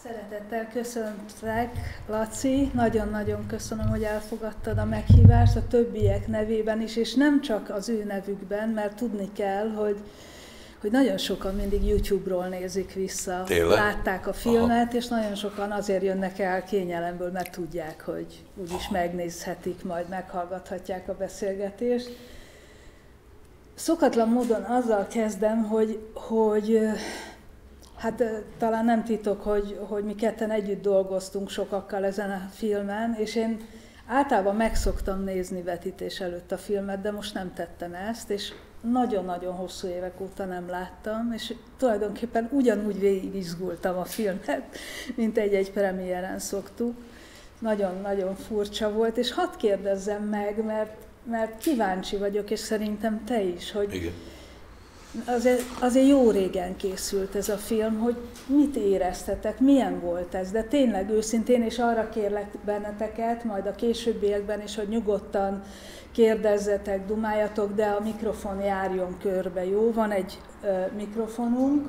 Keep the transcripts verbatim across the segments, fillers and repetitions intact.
Szeretettel köszöntlek, Laci. Nagyon-nagyon köszönöm, hogy elfogadtad a meghívást a többiek nevében is, és nem csak az ő nevükben, mert tudni kell, hogy, hogy nagyon sokan mindig YouTube-ról nézik vissza. Tényleg? Látták a filmet, Aha. és nagyon sokan azért jönnek el kényelemből, mert tudják, hogy úgyis megnézhetik, majd meghallgathatják a beszélgetést. Szokatlan módon azzal kezdem, hogy, hogy hát talán nem titok, hogy, hogy mi ketten együtt dolgoztunk sokakkal ezen a filmen, és én általában megszoktam nézni vetítés előtt a filmet, de most nem tettem ezt, és nagyon-nagyon hosszú évek óta nem láttam, és tulajdonképpen ugyanúgy végig izgultam a filmet, mint egy-egy premiéren szoktuk. Nagyon-nagyon furcsa volt, és hadd kérdezzem meg, mert, mert kíváncsi vagyok, és szerintem te is, hogy Igen. Azért, azért jó régen készült ez a film, hogy mit éreztetek, milyen volt ez, de tényleg őszintén, és arra kérlek benneteket, majd a későbbiekben is, hogy nyugodtan kérdezzetek, dumáljatok, de a mikrofon járjon körbe, jó? Van egy ö, mikrofonunk.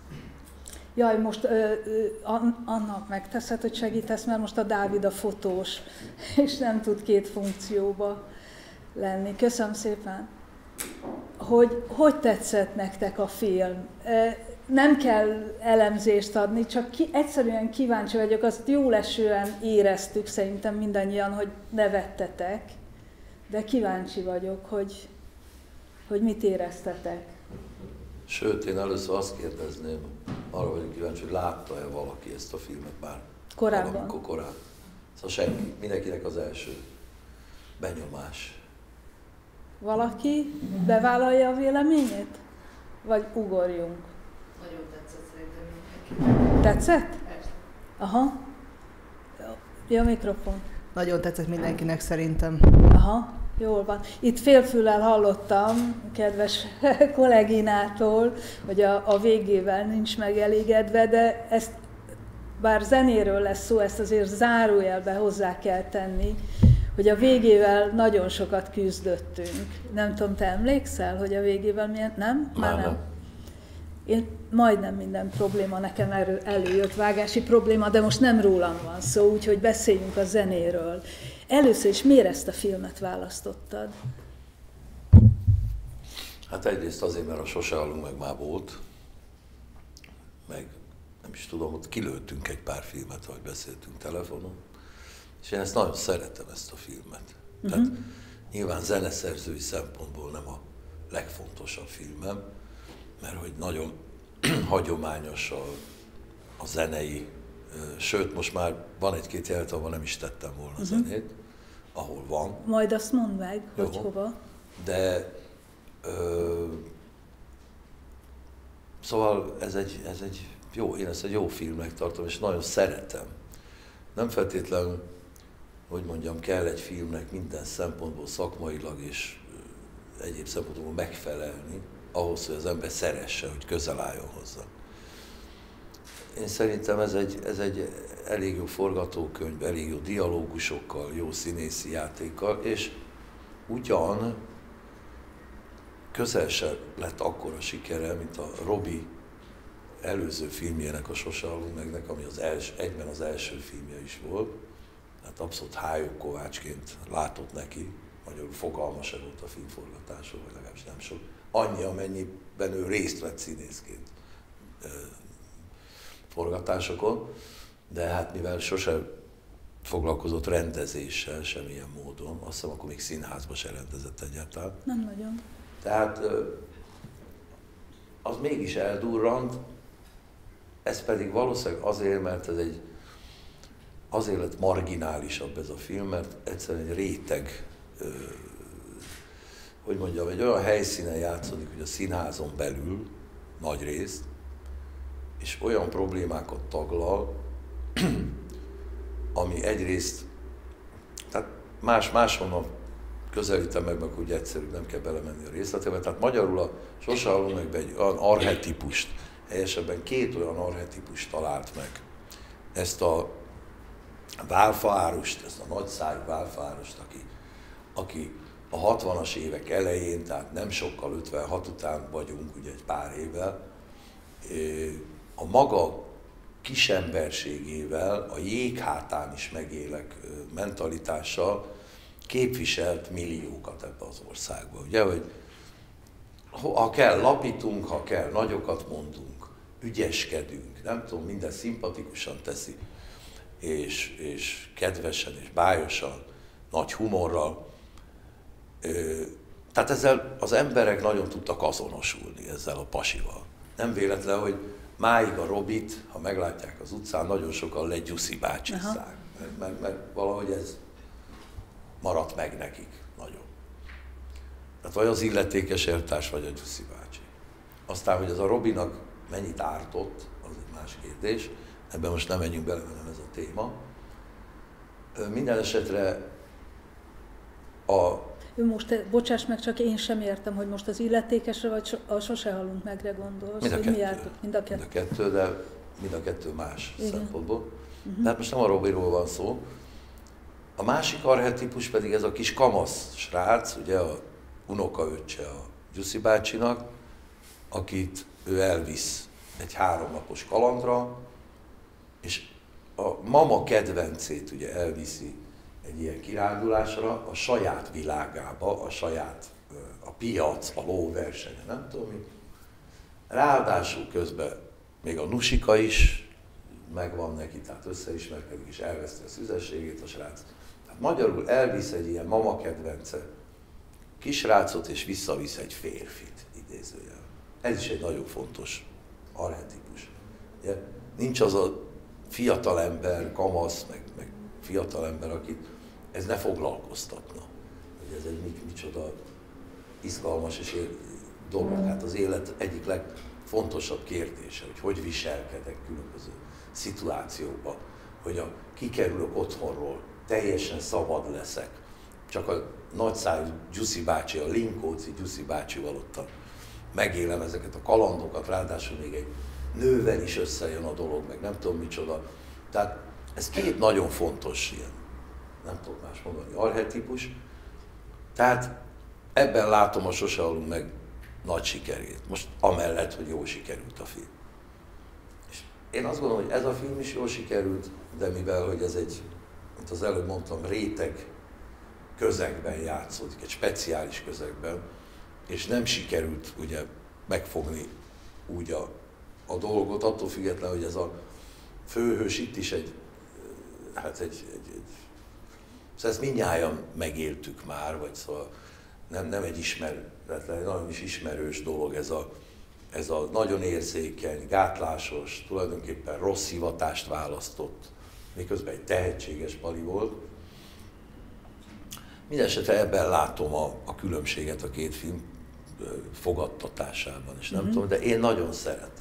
Jaj, most ö, ö, annak megteszed, hogy segítesz, mert most a Dávid a fotós, és nem tud két funkcióba lenni. Köszönöm szépen! Hogy, hogy tetszett nektek a film. Nem kell elemzést adni, csak ki, egyszerűen kíváncsi vagyok, azt jól esően éreztük szerintem mindannyian, hogy nevettetek, de kíváncsi vagyok, hogy, hogy mit éreztetek. Sőt, én először azt kérdezném, arra vagyok kíváncsi, hogy látta-e valaki ezt a filmet már? Korábban? Valamikor korábban. Szóval senki, mindenkinek az első benyomás. Valaki bevállalja a véleményét? Vagy ugorjunk? Nagyon tetszett szerintem mindenki. Tetszett? Persze. Aha. Jó, mikrofon. Nagyon tetszett mindenkinek szerintem. Aha, jól van. Itt félfüllel hallottam, kedves kolléginától, hogy a, a végével nincs megelégedve, de ezt, bár zenéről lesz szó, ezt azért zárójelbe hozzá kell tenni, hogy a végével nagyon sokat küzdöttünk. Nem tudom, te emlékszel, hogy a végével milyen... Nem? Már nem. nem. Én majdnem minden probléma nekem erről előjött, vágási probléma, de most nem rólam van szó, úgyhogy beszéljünk a zenéről. Először is miért ezt a filmet választottad? Hát egyrészt azért, mert a Sose halunk meg már volt, meg nem is tudom, ott kilőttünk egy pár filmet, ahogy beszéltünk telefonon, és én ezt nagyon szeretem, ezt a filmet. Uh-huh. Tehát nyilván zeneszerzői szempontból nem a legfontosabb filmem, mert hogy nagyon hagyományos a, a zenei, sőt most már van egy-két jelet, ahol nem is tettem volna uh-huh. zenét, ahol van. Majd azt mondd meg, Jó, hogy hova. De ö, szóval ez egy, ez egy jó, én ezt egy jó filmnek tartom, és nagyon szeretem. Nem feltétlenül, hogy mondjam, kell egy filmnek minden szempontból szakmailag és egyéb szempontból megfelelni, ahhoz, hogy az ember szeresse, hogy közel álljon hozzá. Én szerintem ez egy, ez egy elég jó forgatókönyv, elég jó dialógusokkal, jó színészi játékkal, és ugyan közel sem lett akkora sikere, mint a Robi előző filmjének, a Sose halunk megnek, ami az els, egyben az első filmje is volt. Hát abszolút Hájó Kovácsként látott neki, magyarul fogalma sem volt a filmforgatásról, vagy legalábbis nem sok. Annyi, amennyiben ő részt vett színészként e, forgatásokon, de hát mivel sose foglalkozott rendezéssel semmilyen módon, azt hiszem, akkor még színházba se rendezett egyáltalán. Nem nagyon. Tehát az mégis eldurrant, ez pedig valószínűleg azért, mert ez egy, azért lett marginálisabb ez a film, mert egyszerűen egy réteg, hogy mondjam, egy olyan helyszínen játszódik, hogy a színházon belül nagy részt, és olyan problémákat taglal, ami egyrészt, tehát más máshonnan közelítem meg, meg úgy egyszerűbb, nem kell belemenni a részletekbe. Tehát magyarul a Sose halunk meg egy olyan archetipust, helyesebben két olyan archetipust talált meg. Ezt a válfaárust, ezt a nagyszájú válfaárust, aki, aki a hatvanas évek elején, tehát nem sokkal ötvenhat után vagyunk, ugye egy pár évvel, a maga kisemberségével, a jéghátán is megélek mentalitással képviselt milliókat ebbe az országba. Ugye, hogy ha kell lapítunk, ha kell nagyokat mondunk, ügyeskedünk, nem tudom, minden szimpatikusan teszi, és, és kedvesen és bájosan, nagy humorral. Tehát ezzel az emberek nagyon tudtak azonosulni ezzel a pasival. Nem véletlen, hogy máig a Robit, ha meglátják az utcán, nagyon sokan legyuszi bácsizzák, mert, mert, mert valahogy ez maradt meg nekik nagyon. Tehát vagy az illetékes elvtárs, vagy a Gyuszi bácsi. Aztán, hogy ez a Robinak mennyit ártott, az egy más kérdés, ebben most nem menjünk bele, mert nem ez a téma. Minden esetre a... Most, bocsáss meg, csak én sem értem, hogy most az illetékesre vagy a Sose halunk megre gondolsz. Mind a kettő. Mi járt, mind a kettő. Mind a kettő, de mind a kettő más Igen. szempontból. Uh-huh. Tehát most nem a Robiról van szó. A másik archetípus pedig ez a kis kamasz srác, ugye a unokaöccse a Gyuszi bácsinak, akit ő elvisz egy háromnapos kalandra, és a mama kedvencét ugye elviszi egy ilyen kirándulásra, a saját világába, a saját, a piac, a lóversenye, nem tudom mi. Ráadásul közben még a nusika is megvan neki, tehát összeismerkedik és elveszti a szüzességét a srác. Tehát magyarul elvisz egy ilyen mama kedvence kisrácot és visszavisz egy férfit, idézőjel. Ez is egy nagyon fontos archetípus. Ugye? Nincs az a fiatalember, kamasz, meg, meg fiatalember, akit ez ne foglalkoztatna. Hogy ez egy mi, micsoda izgalmas és dolog. Hát az élet egyik legfontosabb kérdése, hogy hogy viselkedek különböző szituációkban, hogy a, kikerülök otthonról, teljesen szabad leszek. Csak a nagyszájú Gyuszi bácsi, a Linkóci Gyuszi bácsival ott megélem ezeket a kalandokat, ráadásul még egy nővel is összejön a dolog, meg nem tudom micsoda. Tehát ez két nagyon fontos ilyen, nem tudok más mondani, archetípus. Tehát ebben látom a Sose halunk meg nagy sikerét. Most amellett, hogy jól sikerült a film. És én azt gondolom, hogy ez a film is jól sikerült, de mivel, hogy ez egy, mint az előbb mondtam, réteg közegben játszódik, egy speciális közegben, és nem sikerült ugye megfogni úgy a, a dolgot, attól függetlenül, hogy ez a főhős itt is egy, hát egy, egy, egy szóval ezt mindnyájan megéltük már, vagy szóval nem, nem egy ismeretlen, nagyon is ismerős dolog ez a, ez a nagyon érzékeny, gátlásos, tulajdonképpen rossz hivatást választott, miközben egy tehetséges pali volt. Mindenesetre ebben látom a, a különbséget a két film fogadtatásában, és nem mm-hmm. tudom, de én nagyon szeretem.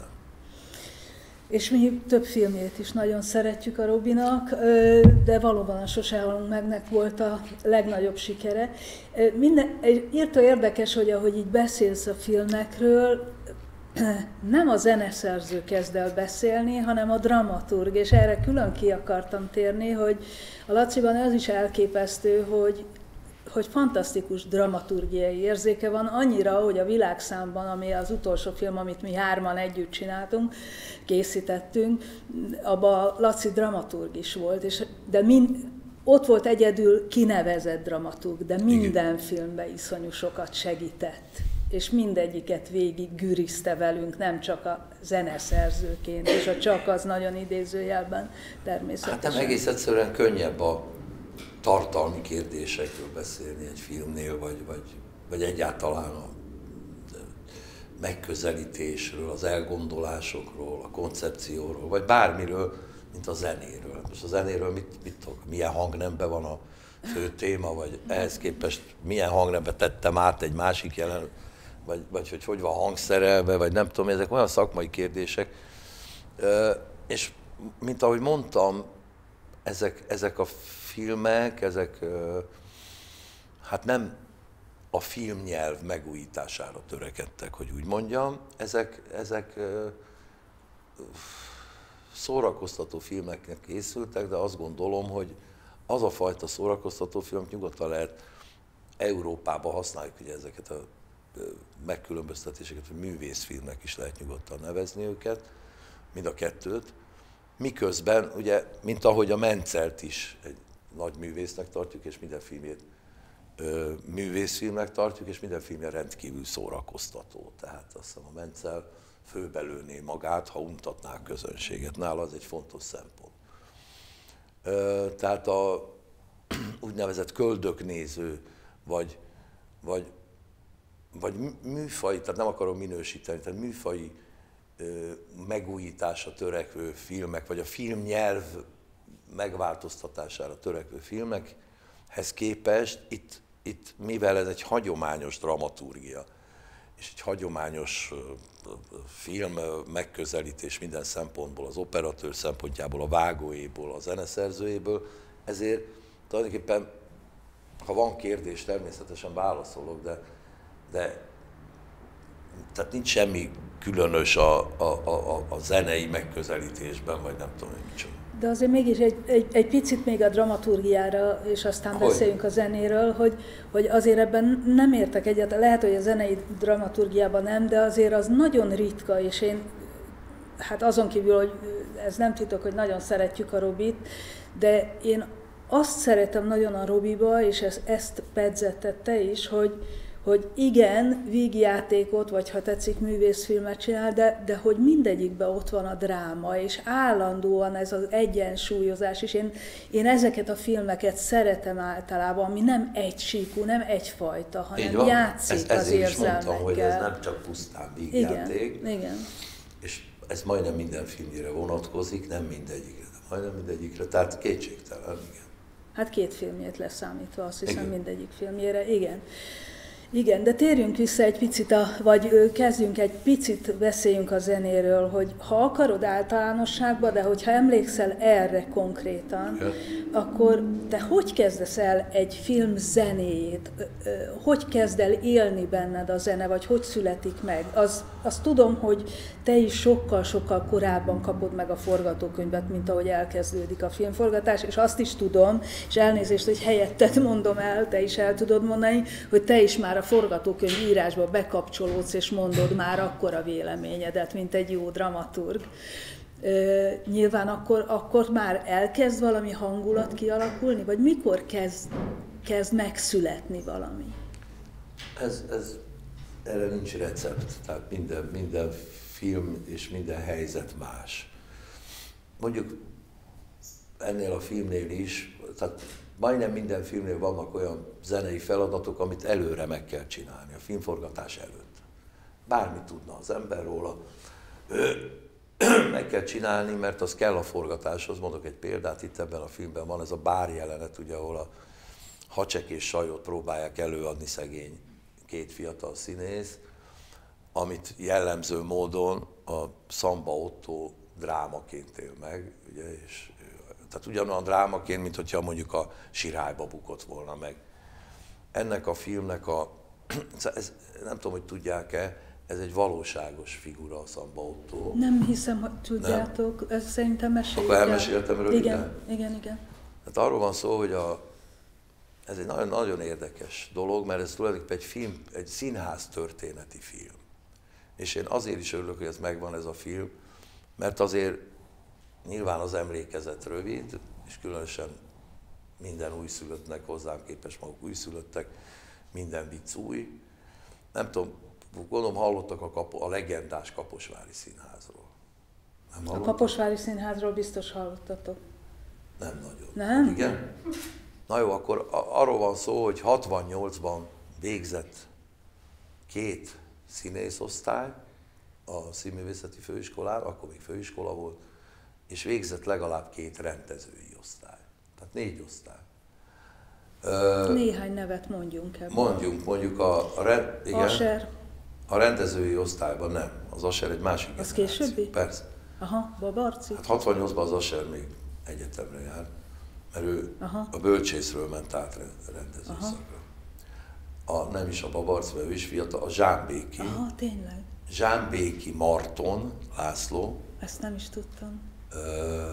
És mi több filmjét is nagyon szeretjük a Robinak, de valóban a Sose halunk megnek volt a legnagyobb sikere. Minden, írtó érdekes, hogy ahogy így beszélsz a filmekről, nem a zeneszerző kezd el beszélni, hanem a dramaturg, és erre külön ki akartam térni, hogy a Laciban az is elképesztő, hogy hogy fantasztikus dramaturgiai érzéke van, annyira, hogy a Világszámban, ami az utolsó film, amit mi hárman együtt csináltunk, készítettünk, abban Laci dramaturg is volt, és, de mind, ott volt egyedül kinevezett dramaturg, de minden Igen. filmben iszonyú sokat segített, és mindegyiket végig gürizte velünk, nem csak a zeneszerzőként, és a csak az nagyon idézőjelben természetesen. Hát nem egész egyszerűen könnyebb a tartalmi kérdésekről beszélni egy filmnél, vagy, vagy, vagy egyáltalán a megközelítésről, az elgondolásokról, a koncepcióról, vagy bármiről, mint a zenéről. Most a zenéről mit, mit tudok, milyen hangnemben van a fő téma, vagy ehhez képest milyen hangnembe tettem át egy másik jelen, vagy, vagy hogy hogy van hangszerelve, vagy nem tudom, ezek olyan szakmai kérdések. És mint ahogy mondtam, ezek, ezek a filmek, ezek hát nem a filmnyelv megújítására törekedtek, hogy úgy mondjam, ezek, ezek szórakoztató filmeknek készültek, de azt gondolom, hogy az a fajta szórakoztató film nyugodtan lehet Európában használjuk ugye ezeket a megkülönböztetéseket, hogy művészfilmnek is lehet nyugodtan nevezni őket, mind a kettőt, miközben, ugye, mint ahogy a Mentzelt is egy nagy művésznek tartjuk, és minden filmjét ö, művészfilmnek tartjuk, és minden filmje rendkívül szórakoztató. Tehát azt hiszem a Mentzelt főbelőné magát, ha untatná a közönséget. Nála az egy fontos szempont. Ö, tehát a úgynevezett köldöknéző, vagy, vagy, vagy műfai, tehát nem akarom minősíteni, tehát műfai ö, megújításra törekvő filmek, vagy a filmnyelv megváltoztatására törekvő filmekhez képest, itt, itt mivel ez egy hagyományos dramaturgia, és egy hagyományos film megközelítés minden szempontból, az operatőr szempontjából, a vágóéból, a zeneszerzőjéből, ezért tulajdonképpen, ha van kérdés, természetesen válaszolok, de, de tehát nincs semmi különös a, a, a, a zenei megközelítésben, vagy nem tudom, hogy micsoda. De azért mégis egy, egy, egy picit még a dramaturgiára, és aztán hogy? beszéljünk a zenéről, hogy, hogy azért ebben nem értek egyet. Lehet, hogy a zenei dramaturgiában nem, de azért az nagyon ritka, és én, hát azon kívül, hogy ez nem titok, hogy nagyon szeretjük a Robit, de én azt szeretem nagyon a Robiba, és ezt, ezt pedzettette is, hogy, hogy igen, vígjátékot, vagy ha tetszik, művészfilmet csinál, de, de hogy mindegyikben ott van a dráma, és állandóan ez az egyensúlyozás, és én, én ezeket a filmeket szeretem általában, ami nem egysíkú, nem egyfajta, hanem játszik ez, az érzelmekkel. Ezért is mondtam, hogy ez nem csak pusztán vígjáték. Igen, igen. És ez majdnem minden filmjére vonatkozik, nem mindegyikre, de majdnem mindegyikre, tehát kétségtelen, igen. Hát két filmjét leszámítva, azt hiszem, igen. Mindegyik filmjére, igen. Igen, de térjünk vissza egy picit, a, vagy kezdjünk egy picit, beszéljünk a zenéről, hogy ha akarod általánosságban, de hogyha emlékszel erre konkrétan, ja. Akkor te hogy kezdesz el egy film zenéjét? Hogy kezd el élni benned a zene, vagy hogy születik meg? Az, azt tudom, hogy te is sokkal-sokkal korábban kapod meg a forgatókönyvet, mint ahogy elkezdődik a filmforgatás, és azt is tudom, és elnézést, hogy helyetted mondom el, te is el tudod mondani, hogy te is már a forgatókönyv írásba bekapcsolódsz, és mondod már akkor a véleményedet, mint egy jó dramaturg. Ö, nyilván akkor, akkor már elkezd valami hangulat kialakulni, vagy mikor kezd, kezd megszületni valami? Ez, ez, erre nincs recept, tehát minden, minden film és minden helyzet más. Mondjuk ennél a filmnél is, tehát majdnem minden filmnél vannak olyan zenei feladatok, amit előre meg kell csinálni, a filmforgatás előtt. Bármit tudna az ember róla, meg kell csinálni, mert az kell a forgatáshoz. Mondok egy példát, itt ebben a filmben van ez a bár jelenet, ugye, ahol a Hacsek és Sajot próbálják előadni szegény két fiatal színész, amit jellemző módon a Szamba Ottó drámaként él meg, ugye, és tehát ugyanolyan drámaként, mint hogyha mondjuk a Sirályba bukott volna meg. Ennek a filmnek a, ez, nem tudom, hogy tudják-e, ez egy valóságos figura, a Szamba Ottó. Nem hiszem, hogy tudjátok, nem? Ez szerintem meséljük. Akkor elmeséltem röviden? Igen, igen, igen. Hát arról van szó, hogy a, ez egy nagyon, nagyon érdekes dolog, mert ez tulajdonképpen egy film, egy színház történeti film. És én azért is örülök, hogy ez megvan ez a film, mert azért nyilván az emlékezet rövid, és különösen minden újszülöttnek, hozzám képest maguk újszülöttek, minden vicc új. Nem tudom, gondolom hallottak a, kapo, a legendás Kaposvári Színházról. Nem a Kaposvári Színházról biztos hallottatok. Nem nagyon. Nem? Igen? Na jó, akkor arról van szó, hogy hatvannyolcban végzett két színészosztály a Színművészeti Főiskolán, akkor még főiskola volt, és végzett legalább két rendezői osztály. Tehát négy osztály. Néhány nevet mondjunk ebből. Mondjunk, mondjuk a, a, rend, igen, Aser. A rendezői osztályban nem. Az Aser egy másik az generáció. Későbbi? Persze. Aha, Babarci. Hát hatvannyolcban az Aser még egyetemre jár, mert ő aha. a bölcsészről ment át rendezőszakra. A, nem is a Babarci, mert ő is fiatal, a Zsámbéki. Aha, tényleg. Zsámbéki Marton László. Ezt nem is tudtam. Ö,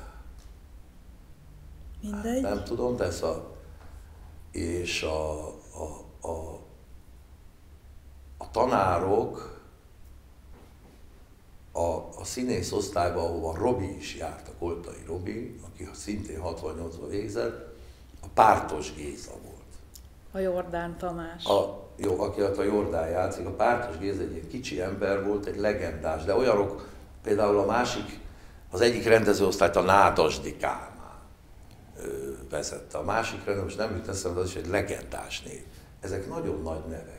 Mindegy. Nem tudom, de ez a... És a, a, a, a tanárok a, a színész osztályba, ahova Robi is járt, a Koltai Robi, aki szintén hatvannyolcban végzett, a Pártos Géza volt. A Jordán Tamás. A, jó, aki a Jordán játszik, a Pártos Géza egy ilyen kicsi ember volt, egy legendás, de olyanok, például a másik, az egyik rendezőosztályt a Nádasdy Kálmán ő, vezette, a másik rendező, most nem jut eszembe, az is egy legendás név. Ezek nagyon nagy nevek.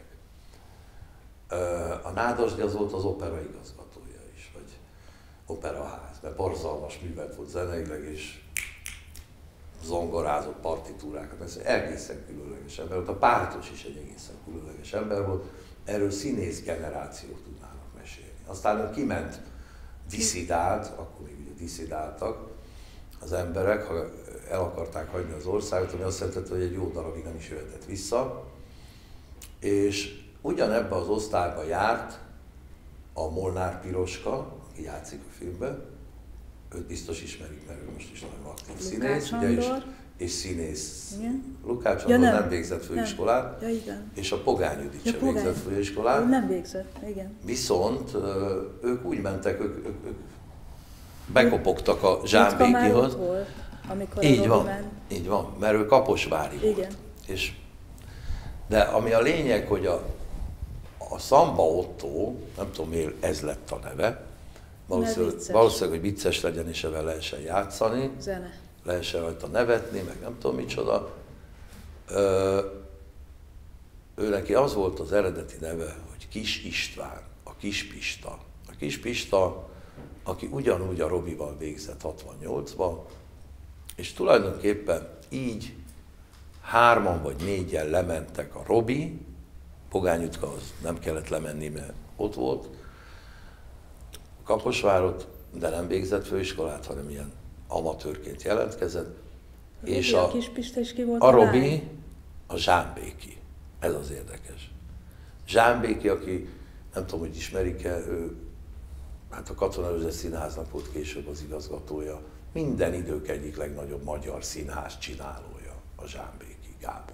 A Nádasdy az volt az opera igazgatója is, vagy operaház, mert borzalmas művet volt zeneileg, és zongorázott partitúrákat, ez egészen különleges ember volt. A Pártos is egy egészen különleges ember volt, erről színész generációk tudnának mesélni. Aztán ő kiment, disszidált, akkor még ugye disszidáltak az emberek, ha el akarták hagyni az országot, ami azt jelenti, hogy egy jó darabig nem is jöhetett vissza, és ugyanebben az osztályban járt a Molnár Piroska, aki játszik a filmben, őt biztos ismerik, mert ő most is nagyon aktív színész, ugye, és, és színész. Igen. Lukács Andor ja, nem. nem végzett főiskolát, ja, igen. És a Pogány Judit ja, sem végzett főiskolát. Ő nem végzett, igen. Viszont ők úgy mentek, ők, ők, ők bekopogtak a Zsámbékihoz. Volt, amikor így a van, ment. így van, mert ő Kaposvári igen. volt. És, de ami a lényeg, hogy a, a Szamba Otto, nem tudom miért ez lett a neve, valószínűleg, valószínűleg, hogy vicces legyen és ebben lehessen játszani, zene. Lehessen rajta nevetni, meg nem tudom micsoda. Ö, ő neki az volt az eredeti neve, hogy Kis István, a Kis Pista. A Kis Pista, aki ugyanúgy a Robival végzett hatvannyolcban, és tulajdonképpen így hárman vagy négyen lementek a Robi, Pogány Jutka-hoz nem kellett lemenni, mert ott volt, Kaposvárot, de nem végzett főiskolát, hanem ilyen amatőrként jelentkezett. A és a, a, Kis Pista is ki volt a a Robi, lány? a Zsámbéki. Ez az érdekes. Zsámbéki, aki nem tudom, hogy ismerik-e, ő hát a Katona József Színháznak volt később az igazgatója. Minden idők egyik legnagyobb magyar színház csinálója, a Zsámbéki Gábor.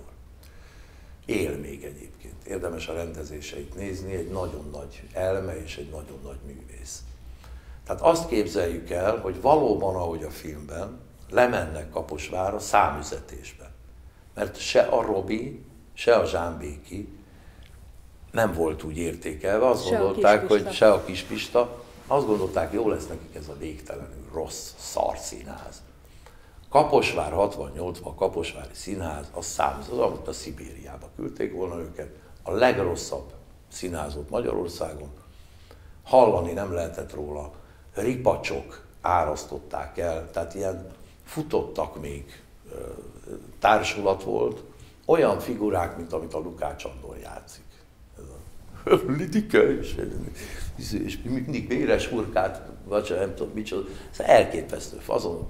Él még egyébként. Érdemes a rendezéseit nézni, egy nagyon nagy elme és egy nagyon nagy művész. Tehát azt képzeljük el, hogy valóban, ahogy a filmben, lemennek Kaposvárra számüzetésbe. Mert se a Robi, se a Zsámbéki nem volt úgy értékelve. Azt se gondolták, hogy se a Kis Pista, azt gondolták, jó lesz nekik ez a végtelenül rossz szarszínház. Kaposvár hatvannyolcban, a Kaposvári Színház, az számít, az, amit a Szibériába küldték volna őket, a legrosszabb színház volt Magyarországon. Hallani nem lehetett róla, ripacsok árasztották el, tehát ilyen futottak még, társulat volt, olyan figurák, mint amit a Lukács Andor játszik. Ez a Lidike, és, és mindig véres hurkát, vagy nem tudom micsoda, ez elképesztő fazon.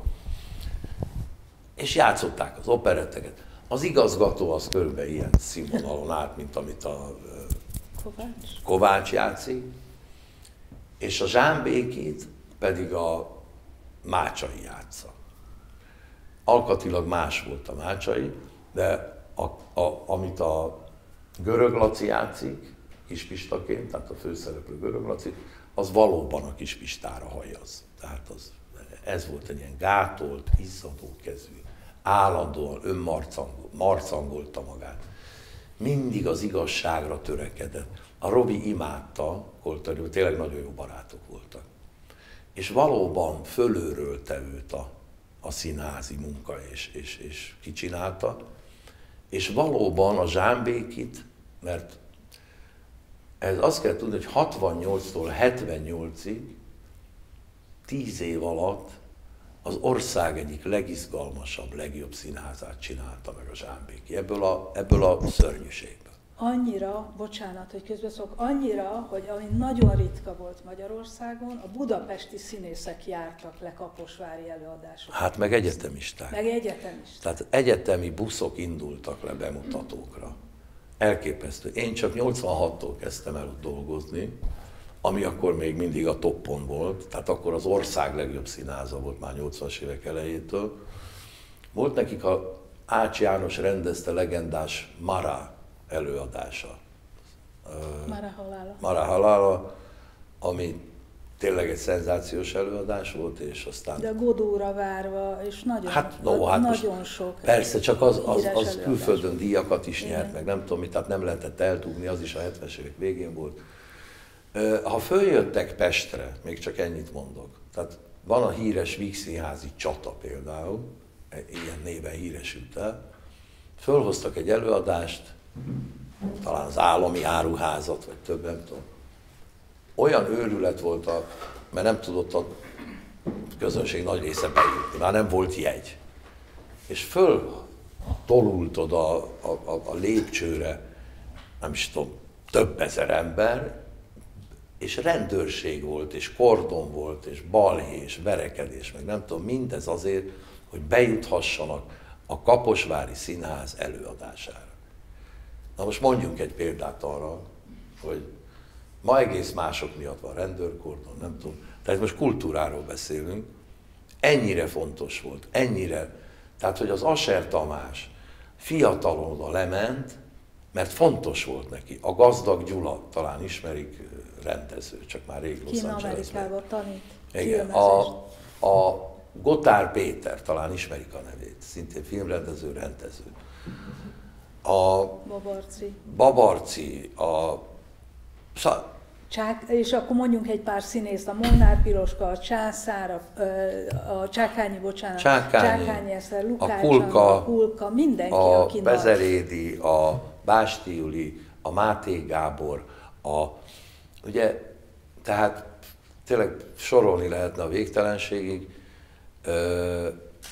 És játszották az operetteket. Az igazgató az körülbelül ilyen színvonalon állt, mint amit a Kovács, Kovács játszik, és a Zsámbékit pedig a Mácsai játsza. Alkatilag más volt a Mácsai, de a, a, amit a Görög Laci játszik, Kis Pistaként, tehát a főszereplő Görög Laci, az valóban a Kis Pistára hajaz. Tehát az, ez volt egy ilyen gátolt, izzadó kezű, állandóan önmarcangolta magát. Mindig az igazságra törekedett. A Robi imádta, Koltai, tényleg nagyon jó barátok voltak. És valóban fölőrölte őt a, a színházi munka, és, és, és kicsinálta. És valóban a Zsámbékit, mert ez azt kell tudni, hogy hatvannyolctól hetvennyolcig, tíz év alatt az ország egyik legizgalmasabb, legjobb színházát csinálta meg a Zsámbéki. Ebből a, ebből a szörnyűségből. Annyira, bocsánat, hogy közbeszólok, annyira, hogy ami nagyon ritka volt Magyarországon, a budapesti színészek jártak le kaposvári előadásokra. Hát meg egyetemisták. Meg egyetemisták. Tehát egyetemi buszok indultak le bemutatókra. Elképesztő. Én csak nyolcvanhattól kezdtem el dolgozni, ami akkor még mindig a toppon volt, tehát akkor az ország legjobb színháza volt már nyolcvanas évek elejétől. Volt nekik, a Ács János rendezte legendás Mara előadása. Mara halála. Mara halála, ami tényleg egy szenzációs előadás volt, és aztán... De Godóra várva, és nagyon, hát, no, hát nagyon sok. Persze, csak az, az, az külföldön díjakat is nyert, igen, meg nem tudom mit, tehát nem lehetett eltúgni, az is a hetvenes évek végén volt. Ha följöttek Pestre, még csak ennyit mondok, tehát van a híres Vígszínházi csata például, ilyen néven híresült el, fölhoztak egy előadást, talán az Állami Áruházat, vagy több, nem tudom. Olyan őrület volt, a, mert nem tudott a közönség nagy része bejutni, már nem volt jegy. És föl tolult oda a, a, a lépcsőre, nem is tudom, több ezer ember, és rendőrség volt, és kordon volt, és balhé, és verekedés, meg nem tudom, mindez azért, hogy bejuthassanak a Kaposvári Színház előadására. Na most mondjunk egy példát arra, hogy ma egész mások miatt van rendőrkordon, nem tudom. Tehát most kultúráról beszélünk, ennyire fontos volt, ennyire, tehát hogy az Asser Tamás fiatalon oda lement, mert fontos volt neki. A Gazdag Gyula, talán ismerik, rendező, csak már rég Los Angelesben. Amerikában tanít. Igen, a, a Gotár Péter, talán ismerik a nevét, szintén filmrendező, rendező. A Babarci. Babarci, a... Csák, és akkor mondjunk egy pár színészt, a Molnár Piroska, a Császár, a, a Csákányi, bocsánat, Csákányi, Csákányi Eszter, Lukács, a Kulka, a Kulka, mindenki, a aki Bezerédi, nagy... a Básti Juli, a Máté Gábor, a... Ugye, tehát tényleg sorolni lehetne a végtelenségig. Ö,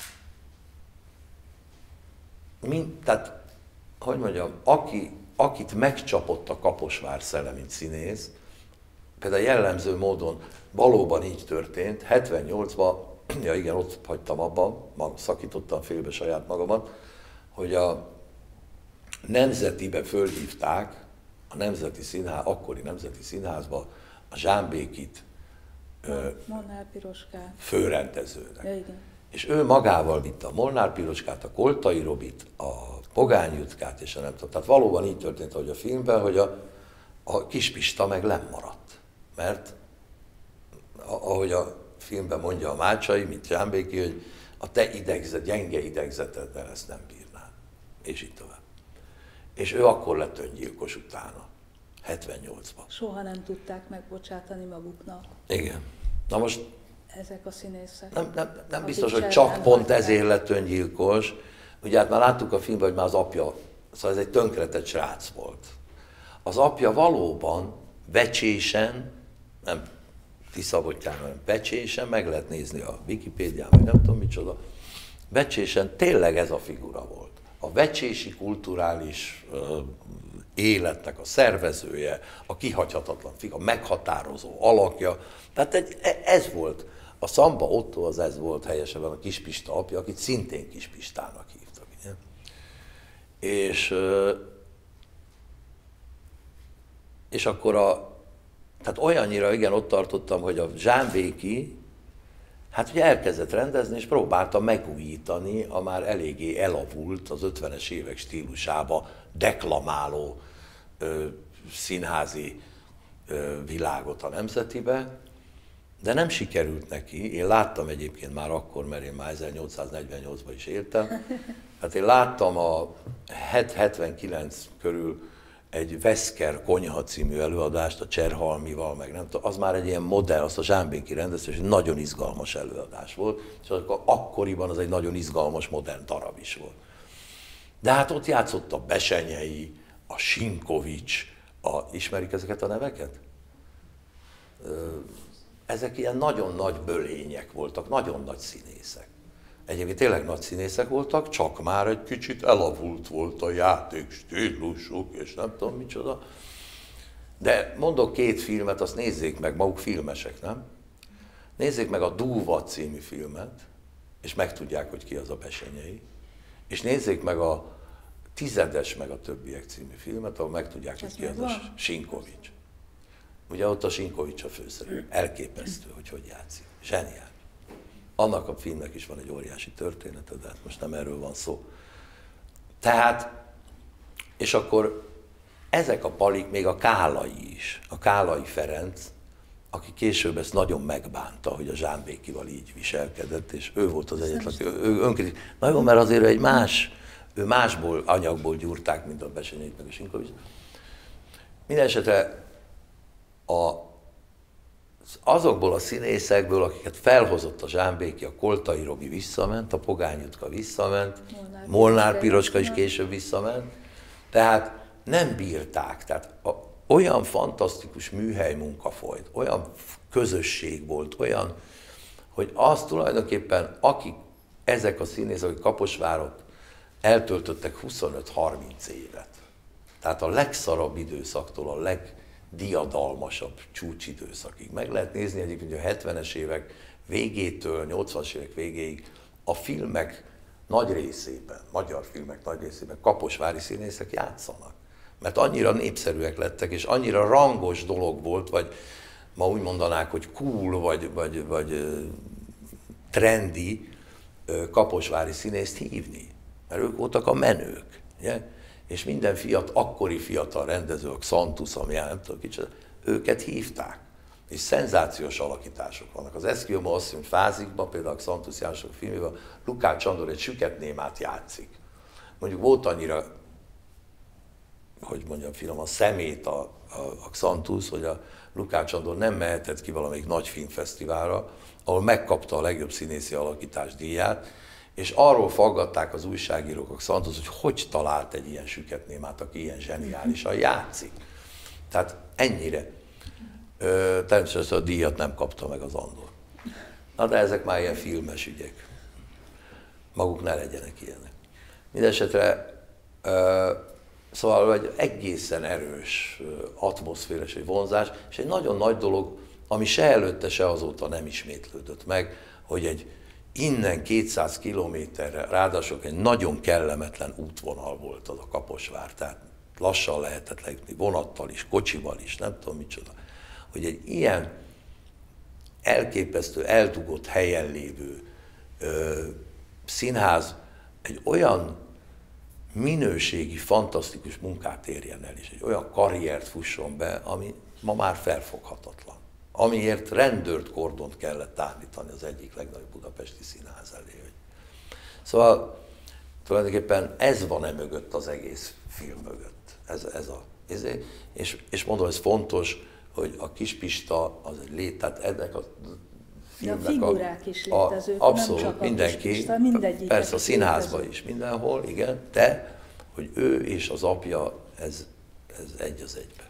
mind, tehát, hogy mondjam, aki, akit megcsapott a Kaposvár szele, mint színész, például jellemző módon valóban így történt, hetvennyolcban, ja igen, ott hagytam abban, szakítottam félbe saját magamat, hogy a Nemzetibe fölhívták, a Nemzeti Színház, akkori Nemzeti Színházba a Zsámbékit Molnár Piroskát főrendezőnek. Ja, igen. És ő magával vitte a Molnár Piroskát, a Koltai Robit, a Pogány Jutkát, és a nem tudom. Tehát valóban így történt, ahogy a filmben, hogy a, a Kispista meg lemaradt. Mert ahogy a filmben mondja a Mácsai, mint Zsámbéki, hogy a te idegzet, gyenge idegzeteddel ezt nem bírnád. És így tovább. És ő akkor lett öngyilkos utána, hetvennyolcban. Soha nem tudták megbocsátani maguknak. Igen. Na most ezek a színészek. Nem, nem, nem biztos, hogy csak pont ezért lett öngyilkos. Ugye hát már láttuk a filmben, hogy már az apja, szóval ez egy tönkretett srác volt. Az apja valóban becsésen, nem Tiszabottyán, hanem becsésen, meg lehet nézni a Wikipédián, vagy nem tudom micsoda, becsésen tényleg ez a figura volt. A vecsési kulturális ö, életnek a szervezője, a kihagyhatatlan figura, a meghatározó alakja. Tehát egy, ez volt. A Szamba Ottó az ez volt helyesebben a Kispista apja, akit szintén Kispistának hívtak. Ugye? És, és akkor a, tehát olyannyira igen ott tartottam, hogy a Zsámbéki, hát ugye elkezdett rendezni, és próbálta megújítani a már eléggé elavult, az ötvenes évek stílusába deklamáló ö, színházi ö, világot a Nemzetibe, de nem sikerült neki. Én láttam egyébként már akkor, mert én már ezernyolcszáznegyvennyolcban is éltem. Hát én láttam a hetvenkilenc körül egy Veszker Konyha című előadást a Cserhalmival, meg nem tudom, az már egy ilyen modell, azt a Zsámbéki rendezte, és egy nagyon izgalmas előadás volt, és akkor akkoriban az egy nagyon izgalmas, modern darab is volt. De hát ott játszott a Besenyei, a Sinkovics, a, ismerik ezeket a neveket? Ezek ilyen nagyon nagy bölények voltak, nagyon nagy színészek. Egyébként tényleg nagy színészek voltak, csak már egy kicsit elavult volt a játék stílusuk, és nem tudom micsoda. De mondok két filmet, azt nézzék meg, maguk filmesek, nem? Nézzék meg a Dúva című filmet, és megtudják, hogy ki az a Besenyei. És nézzék meg a Tizedes meg a többiek című filmet, ahol megtudják, hogy ki az a Sinkovics. Ugye ott a Sinkovics a főszereplő. Elképesztő, hogy hogy játszik. Zseniális. Annak a filmnek is van egy óriási története, de hát most nem erről van szó. Tehát, és akkor ezek a palik, még a Kálai is, a Kálai Ferenc, aki később ezt nagyon megbánta, hogy a Zsán Békival így viselkedett, és ő volt az egyetlen, ő önkritikus. Na jó, mert azért egy más, ő másból, anyagból gyúrták, mint a Bessenyeit meg a Sinkovics. Mindenesetre a, azokból a színészekből, akiket felhozott a Zsán Béki, a Koltai Robi visszament, a Pogány Jutka visszament, Molnár, Molnár Piroska is később visszament, tehát nem bírták. Tehát a, olyan fantasztikus műhely munka folyt, olyan közösség volt, olyan, hogy az tulajdonképpen, akik ezek a színészek, akik Kaposvárot eltöltöttek huszonöt-harminc évet, tehát a legszarabb időszaktól a legdiadalmasabb csúcsidőszakig. Meg lehet nézni egyébként, hogy a hetvenes évek végétől, nyolcvanas évek végéig a filmek nagy részében, magyar filmek nagy részében kaposvári színészek játszanak. Mert annyira népszerűek lettek, és annyira rangos dolog volt, vagy ma úgy mondanák, hogy cool, vagy, vagy, vagy trendi kaposvári színészt hívni. Mert ők voltak a menők. Ugye? És minden fiat, akkori fiatal rendezők, Xantusz, ami nem tudom kicsit, őket hívták. És szenzációs alakítások vannak. Az Eszkimo asszony Fázikban, például a Xantusz János filmében, Lukács Sándor egy süketnémát játszik. Mondjuk volt annyira, hogy mondjam finom, a szemét a, a, a Xantusz, hogy a Lukács Sándor nem mehetett ki valamelyik nagy filmfesztiválra, ahol megkapta a legjobb színészi alakítás díját, és arról faggatták az újságírók a Xantusz, hogy hogy talált egy ilyen süketnémát, aki ilyen zseniálisan játszik. Tehát ennyire. Ö, természetesen a díjat nem kapta meg az Andor. Na de ezek már ilyen filmes ügyek. Maguk ne legyenek ilyenek. Mindenesetre, ö, szóval egy egészen erős atmoszféres egy vonzás, és egy nagyon nagy dolog, ami se előtte, se azóta nem ismétlődött meg, hogy egy innen kétszáz kilométerre, ráadásul egy nagyon kellemetlen útvonal volt az a Kaposvár, tehát lassan lehetett lejutni vonattal is, kocsival is, nem tudom micsoda, hogy egy ilyen elképesztő, eldugott helyen lévő ö, színház egy olyan minőségi, fantasztikus munkát érjen el, és egy olyan karriert fusson be, ami ma már felfoghatatlan. Amiért rendőrt kordont kellett állítani az egyik legnagyobb budapesti színház elé. Szóval tulajdonképpen ez van e mögött, az egész film mögött. Ez, ez a, ez, és, és mondom, ez fontos, hogy a Kispista az egy lét, tehát ennek a filmnek a figurák is a, létezők, abszolút, nem csak mindenki, a Kispista, mindegyik. Persze a színházban is, mindenhol, igen, de hogy ő és az apja, ez, ez egy az egybe.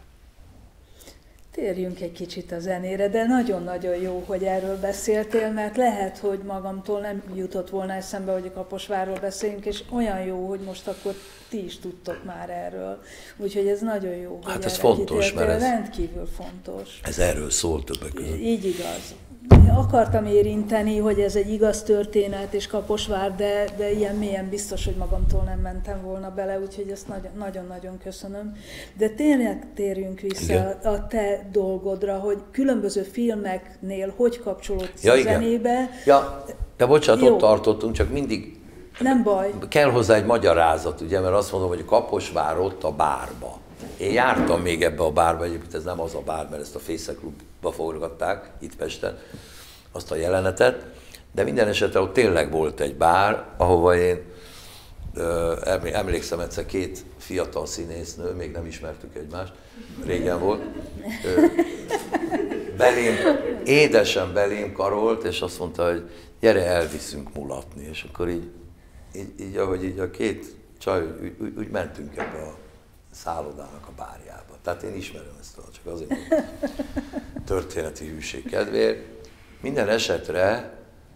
Térjünk egy kicsit a zenére, de nagyon-nagyon jó, hogy erről beszéltél, mert lehet, hogy magamtól nem jutott volna eszembe, hogy a Kaposvárról beszéljünk, és olyan jó, hogy most akkor ti is tudtok már erről. Úgyhogy ez nagyon jó, hogy hát ez fontos, mert ez rendkívül fontos. Ez erről szól többek között. Így igaz. Akartam érinteni, hogy ez egy igaz történet és Kaposvár, de, de ilyen mélyen biztos, hogy magamtól nem mentem volna bele, úgyhogy ezt nagyon-nagyon köszönöm. De tényleg térjünk vissza igen. a te dolgodra, hogy különböző filmeknél hogy kapcsolódsz ja, a zenébe. Ja, de bocsánat, jó. Ott tartottunk, csak mindig nem baj. Kell hozzá egy magyarázat, ugye, mert azt mondom, hogy a Kaposvár ott a bárba. Én jártam még ebbe a bárba, egyébként ez nem az a bár, mert ezt a Fésze Klubba forgatták itt Pesten, azt a jelenetet, de minden esetre ott tényleg volt egy bár, ahova én ö, emlékszem egyszer két fiatal színésznő, még nem ismertük egymást, régen volt, ö, belém, édesen belém karolt, és azt mondta, hogy gyere, elviszünk mulatni, és akkor így, így, így ahogy így a két csaj, úgy, úgy, úgy mentünk ebbe a szállodának a bárjába. Tehát én ismerem ezt, csak azért történeti hűség kedvéért. Minden esetre,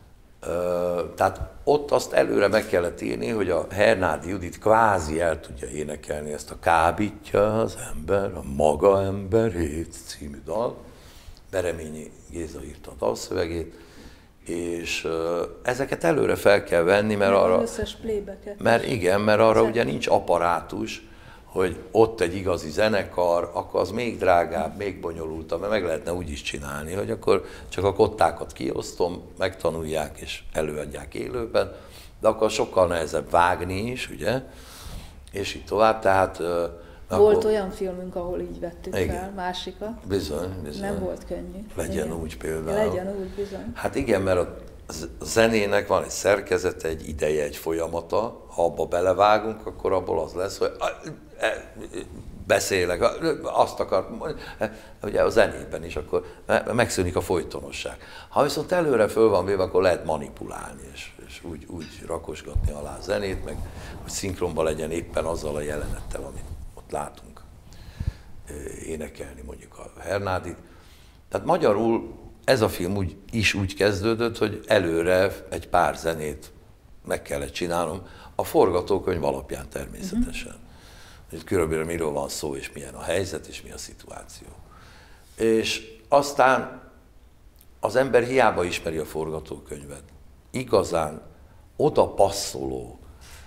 tehát ott azt előre meg kellett írni, hogy a Hernádi Judit kvázi el tudja énekelni ezt a Kábítja az ember, a maga emberét című dal. Bereményi Géza írta a dalszövegét, és ezeket előre fel kell venni, mert arra... Mert igen, mert arra ugye nincs apparátus, hogy ott egy igazi zenekar, akkor az még drágább, még bonyolultabb, mert meg lehetne úgy is csinálni, hogy akkor csak a kottákat kiosztom, megtanulják és előadják élőben, de akkor sokkal nehezebb vágni is, ugye, és így tovább. Tehát Volt olyan filmünk, ahol így vettük igen. fel, másikat. Bizony, bizony. Nem volt könnyű. Legyen igen. úgy például. Legyen úgy, bizony. Hát igen, mert a zenének van egy szerkezete, egy ideje, egy folyamata. Ha abba belevágunk, akkor abból az lesz, hogy beszélek, azt akart mondani, ugye a zenében is, akkor megszűnik a folytonosság. Ha viszont előre föl van véve, akkor lehet manipulálni, és, és úgy, úgy rakosgatni alá a zenét, meg hogy szinkronban legyen éppen azzal a jelenettel, amit ott látunk énekelni, mondjuk a Hernádit. Tehát magyarul ez a film úgy, is úgy kezdődött, hogy előre egy pár zenét meg kellett csinálnom, a forgatókönyv alapján természetesen. Mm-hmm. Hogy körülbelül miről van szó, és milyen a helyzet, és mi a szituáció. És aztán az ember hiába ismeri a forgatókönyvet. Igazán oda passzoló,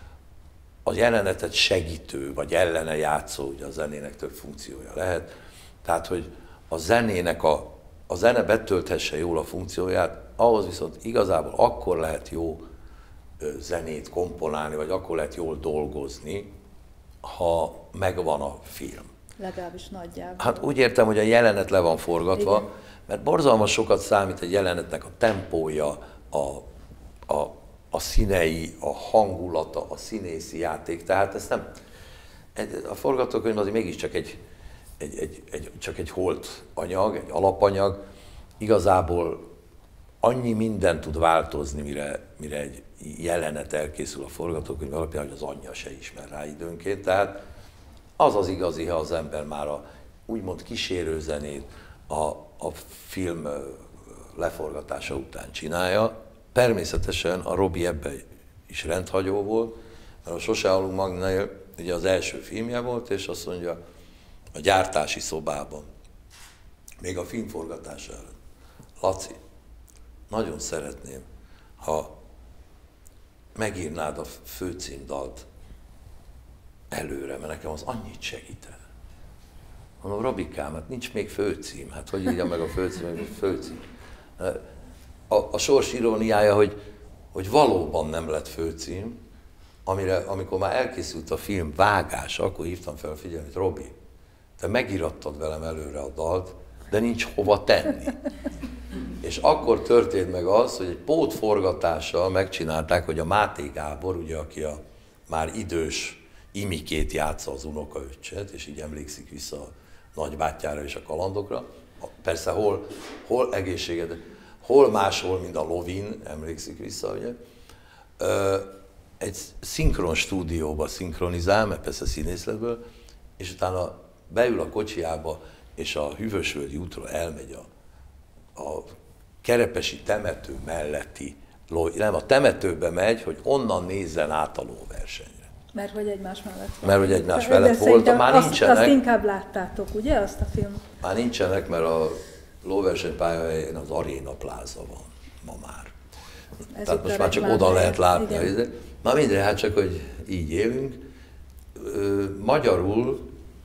a jelenetet segítő, vagy ellene játszó, ugye a zenének több funkciója lehet. Tehát, hogy a zenének a, a zene betölthesse jól a funkcióját, ahhoz viszont igazából akkor lehet jó zenét komponálni, vagy akkor lehet jól dolgozni, ha megvan a film. Legalábbis nagyjából. Hát úgy értem, hogy a jelenet le van forgatva, igen. Mert borzalmas sokat számít egy jelenetnek a tempója, a, a, a színei, a hangulata, a színészi játék. Tehát ez nem, a forgatókönyv azért mégiscsak egy, egy, egy, egy, csak egy holt anyag, egy alapanyag. Igazából annyi minden tud változni, mire, mire egy jelenet elkészül a forgatókönyv alapján, hogy az anyja se ismer rá időnként. Tehát az az igazi, ha az ember már a úgymond kísérőzenét a, a film leforgatása után csinálja. Természetesen a Robi ebben is rendhagyó volt, mert a Sose halunk Magnél ugye az első filmje volt, és azt mondja, a gyártási szobában, még a filmforgatása előtt, Laci, nagyon szeretném, ha megírnád a főcímdalt előre, mert nekem az annyit segítene. Mondom, Robikám, hát nincs még főcím, hát hogy írja meg a főcím, meg a főcím. A, a sors iróniája, hogy, hogy valóban nem lett főcím, amire, amikor már elkészült a film vágása, akkor hívtam fel a figyelmet, Robi, te megírattad velem előre a dalt, de nincs hova tenni. És akkor történt meg az, hogy egy pótforgatással megcsinálták, hogy a Máté Gábor, ugye, aki a már idős Imikét játsza, az unokaöccset, és így emlékszik vissza a nagybátyjára és a kalandokra. Persze hol, hol egészséged, hol máshol, mint a Lovin, emlékszik vissza, ugye. Egy szinkron stúdióba szinkronizál, mert persze színészletből, és utána beül a kocsiába, és a Hűvösvölgyi útról elmegy a, a Kerepesi temető melletti, nem, a temetőbe megy, hogy onnan nézzen át a lóversenyre. Mert hogy egymás mellett volt. Mert hogy egymás mellett volt, már azt, nincsenek. Azt inkább láttátok, ugye, azt a filmet? Már nincsenek, mert a lóversenypályahelyen az Aréna Pláza van ma már. Ez Tehát most már csak oda lehet látni. Igen. Na minden, hát csak, hogy így élünk. Magyarul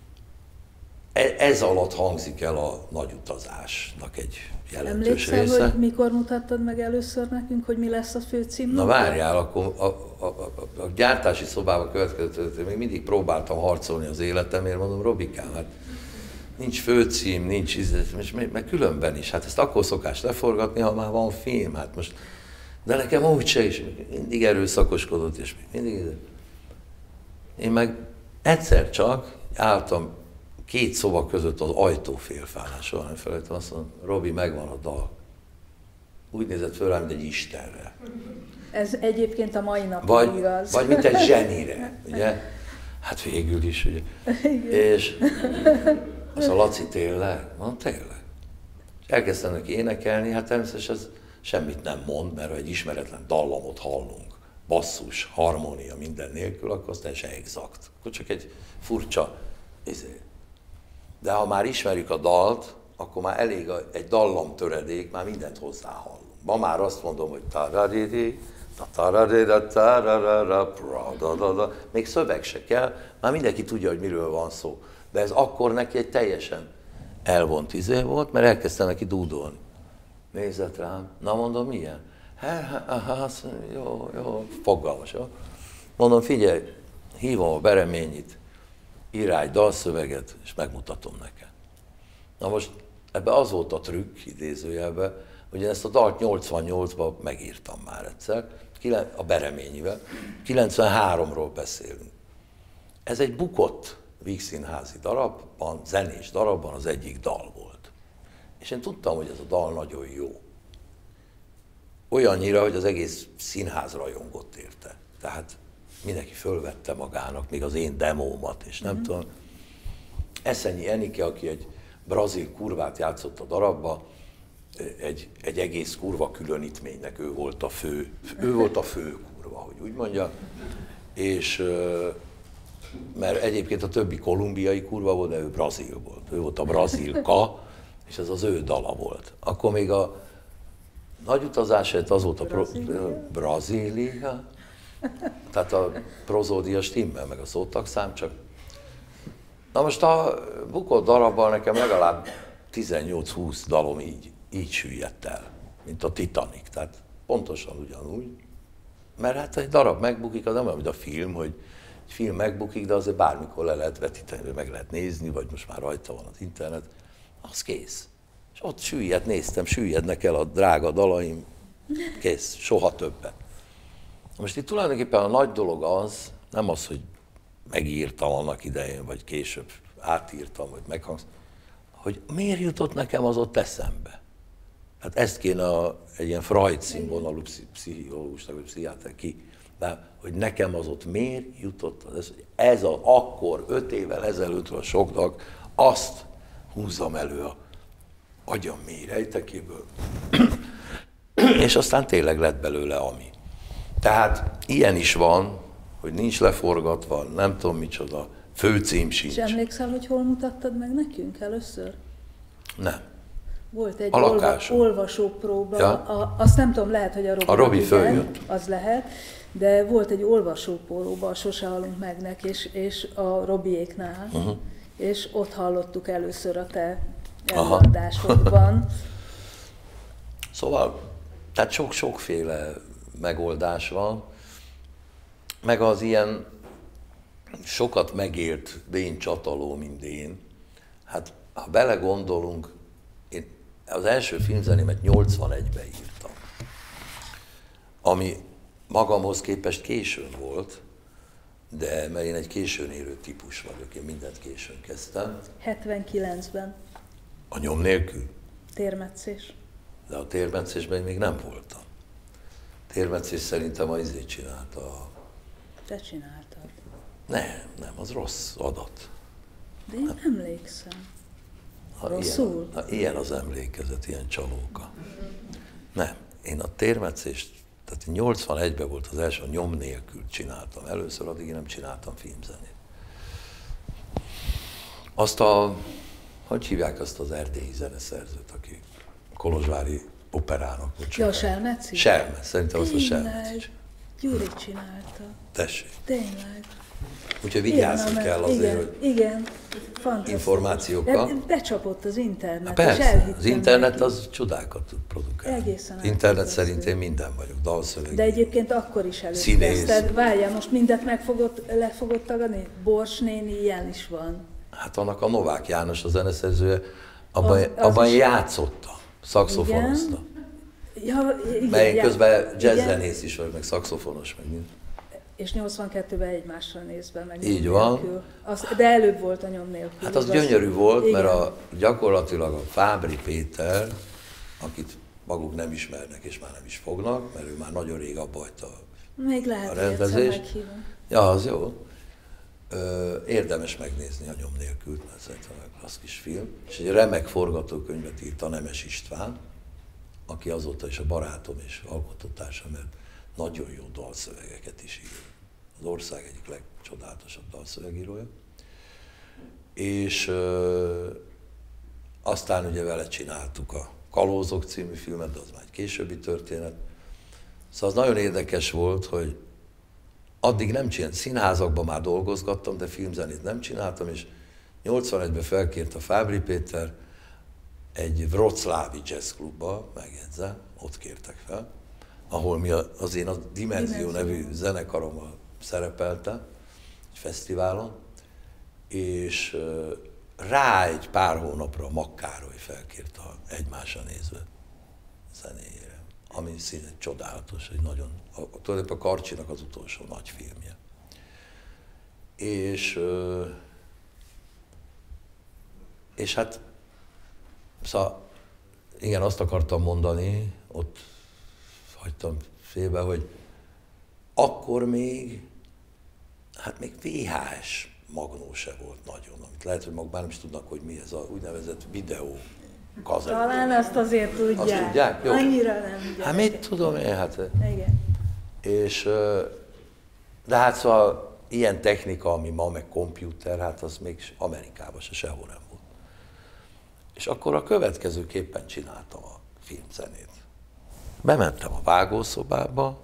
ez alatt hangzik el a nagy utazásnak egy jelentős Emlékszel, része. hogy mikor mutattad meg először nekünk, hogy mi lesz a főcím? Na várjál, akkor a, a, a, a gyártási szobában következő, még mindig próbáltam harcolni az életemért, mondom, Robikám, hát nincs főcím, nincs íz, meg különben is, hát ezt akkor szokás leforgatni, ha már van film, hát most, de nekem úgyse is, mindig erőszakoskodott, és mindig, én meg egyszer csak álltam két szoba között az ajtófélfánál, soha nem felejtem, azt mondom, Robi, megvan a dal. Úgy nézett föl rá, mint egy istenre. Ez egyébként a mai napig vagy, igaz. Vagy mint egy zsenire, ugye? Hát végül is, ugye? Igen. És azt a Laci, tényleg? Mondom, tényleg. És elkezdtem neki énekelni, hát természetesen ez semmit nem mond, mert ha egy ismeretlen dallamot hallunk, basszus, harmónia minden nélkül, akkor az teljesen exakt. Akkor csak egy furcsa, ezért. De ha már ismerjük a dalt, akkor már elég egy dallamtöredék, már mindent hozzáhallunk. Ma már azt mondom, hogy taradidi, taradida, tararara, pradadada, még szöveg se kell, már mindenki tudja, hogy miről van szó. De ez akkor neki egy teljesen elvont izé volt, mert elkezdtem neki dúdolni. Nézett rám, na mondom, milyen? Hát, jó, jó, fogalmas, jó. Mondom, figyelj, hívom a Bereményit, írjál egy dalszöveget, és megmutatom neked. Na most ebbe az volt a trükk, idézőjelben, hogy én ezt a dalt nyolcvannyolcban megírtam már egyszer, a Bereményivel, kilencvenháromról beszélünk. Ez egy bukott vígszínházi darabban, zenés darabban az egyik dal volt. És én tudtam, hogy ez a dal nagyon jó. Olyannyira, hogy az egész színház rajongott érte. Tehát mindenki fölvette magának, még az én demómat, és nem mm. tudom. Eszenyi Enike, aki egy brazil kurvát játszott a darabba, egy, egy egész kurva különítménynek ő volt a fő, ő volt a fő kurva, hogy úgy mondja, és mert egyébként a többi kolumbiai kurva volt, de ő brazil volt, ő volt a brazilka, és ez az ő dala volt. Akkor még a nagy utazás az volt a Brazília, Brazília tehát a prozódia stimmel, meg a szótagszám, csak na most a bukott darabban nekem legalább tizennyolc-húsz dalom így, így süllyedt el, mint a Titanic, tehát pontosan ugyanúgy. Mert hát egy darab megbukik, az nem olyan, mint a film, hogy egy film megbukik, de azért bármikor le lehet vetíteni, meg lehet nézni, vagy most már rajta van az internet, az kész. És ott süllyed, néztem, süllyednek el a drága dalaim, kész, soha többet. Most itt tulajdonképpen a nagy dolog az, nem az, hogy megírtam annak idején, vagy később átírtam, vagy meghangztam, hogy miért jutott nekem az ott eszembe. Hát ezt kéne a, egy ilyen Freud színvonalú pszichológusnak, vagy pszichiáter ki, de hogy nekem az ott miért jutott az, hogy ez a, akkor, öt évvel ezelőttről soknak, azt húzzam elő a agyam mély rejtekéből, és aztán tényleg lett belőle ami. Tehát ilyen is van, hogy nincs leforgatva, nem tudom micsoda, főcím sincs. És emlékszel, hogy hol mutattad meg nekünk először? Nem. Volt egy olva, olvasópróba, ja. a, azt nem tudom, lehet, hogy a Robi, a Robi följött. Az lehet, de volt egy olvasópróba a Sose halunk megnek, és, és a Robiéknál, uh-huh. és ott hallottuk először a te előadásodban. Szóval, tehát sok-sokféle megoldás van, meg az ilyen sokat megélt Dén Csataló, mint én. Hát, ha belegondolunk, én az első filmzenémet nyolcvanegyben írtam, ami magamhoz képest későn volt, de mert én egy későn érő típus vagyok, én mindent későn kezdtem. hetvenkilencben. A nyom nélkül? Térmetszés. De a térmetszésben még nem voltam. Térmetszés szerintem a izét csinálta. A... Te csináltad. Nem, nem, az rossz adat. De én nem. emlékszem. Ha Rosszul? Ilyen, ha ilyen az emlékezet, ilyen csalóka. Nem, én a térmetszést, tehát nyolcvanegyben volt az első, a nyom nélkül csináltam. Először addig én nem csináltam filmzenét. Azt a, hogy hívják azt az erdélyi zeneszerzőt, aki Kolozsvári operának volt. Ja, a Selmeci? Selmec, szerintem azt a Selmec. Gyuri csinálta. Tessék. Tényleg. Úgyhogy vigyázni kell azért, igen, hogy igen, fantasztikus. Információkkal. De becsapott az internet, Há, persze, és az internet neki. Az csodákat tud produkálni. Egészen internet szerint én minden vagyok, dalszöveg. De egyébként akkor is előtt. Várjál, most mindent meg fogod, le fogod tagadni? Bors néni, ilyen is van. Hát annak a Novák János, a zeneszerzője, abban, az, az abban játszottam, szaxofonoztam. Ja, igen, mert én közben jazzzenész is vagyok, meg szaxofonos, meg mind. És nyolcvankettőben egymásra nézve, meg így van. Az, de előbb volt a nyom nélkül. Hát az gyönyörű volt, igen. Mert a, gyakorlatilag a Fábry Péter, akit maguk nem ismernek és már nem is fognak, mert ő már nagyon rég abba hagyta még lehet, a rendezést. meghívom. Ja, az jó. Ö, érdemes megnézni a nyom nélkül, mert szerintem az kis film. És egy remek forgatókönyvet írt a Nemes István, aki azóta is a barátom és alkotótársam, mert nagyon jó dalszövegeket is ír. Az ország egyik legcsodálatosabb dalszövegírója. És ö, aztán ugye vele csináltuk a Kalózok című filmet, de az már egy későbbi történet. Szóval az nagyon érdekes volt, hogy addig nem csináltam, színházakban már dolgozgattam, de filmzenét nem csináltam, és nyolcvanegyben felkért a Fábry Péter egy wroclawi jazzklubba, megjegyzem, ott kértek fel, ahol mi az én a Dimenzió nevű zenekarommal szerepeltem, egy fesztiválon, és rá egy pár hónapra Makkároly felkért a Egymásra nézve zenéjére, ami szinte csodálatos, egy nagyon, a, tulajdonképpen a Karcsinak az utolsó nagy filmje. És, és hát, szóval igen, azt akartam mondani, ott hagytam félbe, hogy akkor még, hát még vé há es magnó se volt nagyon, amit lehet, hogy maguk már nem is tudnak, hogy mi ez a úgynevezett videó kazetta. Talán azt azért tudják. Azt tudják? Jó. Annyira nem tudják. Hát mit tudom én, hát. Igen. És, de hát szóval ilyen technika, ami ma meg komputer, hát az még Amerikában se sehol nem volt. És akkor a következőképpen csináltam a filmzenét. Bementem a vágószobába,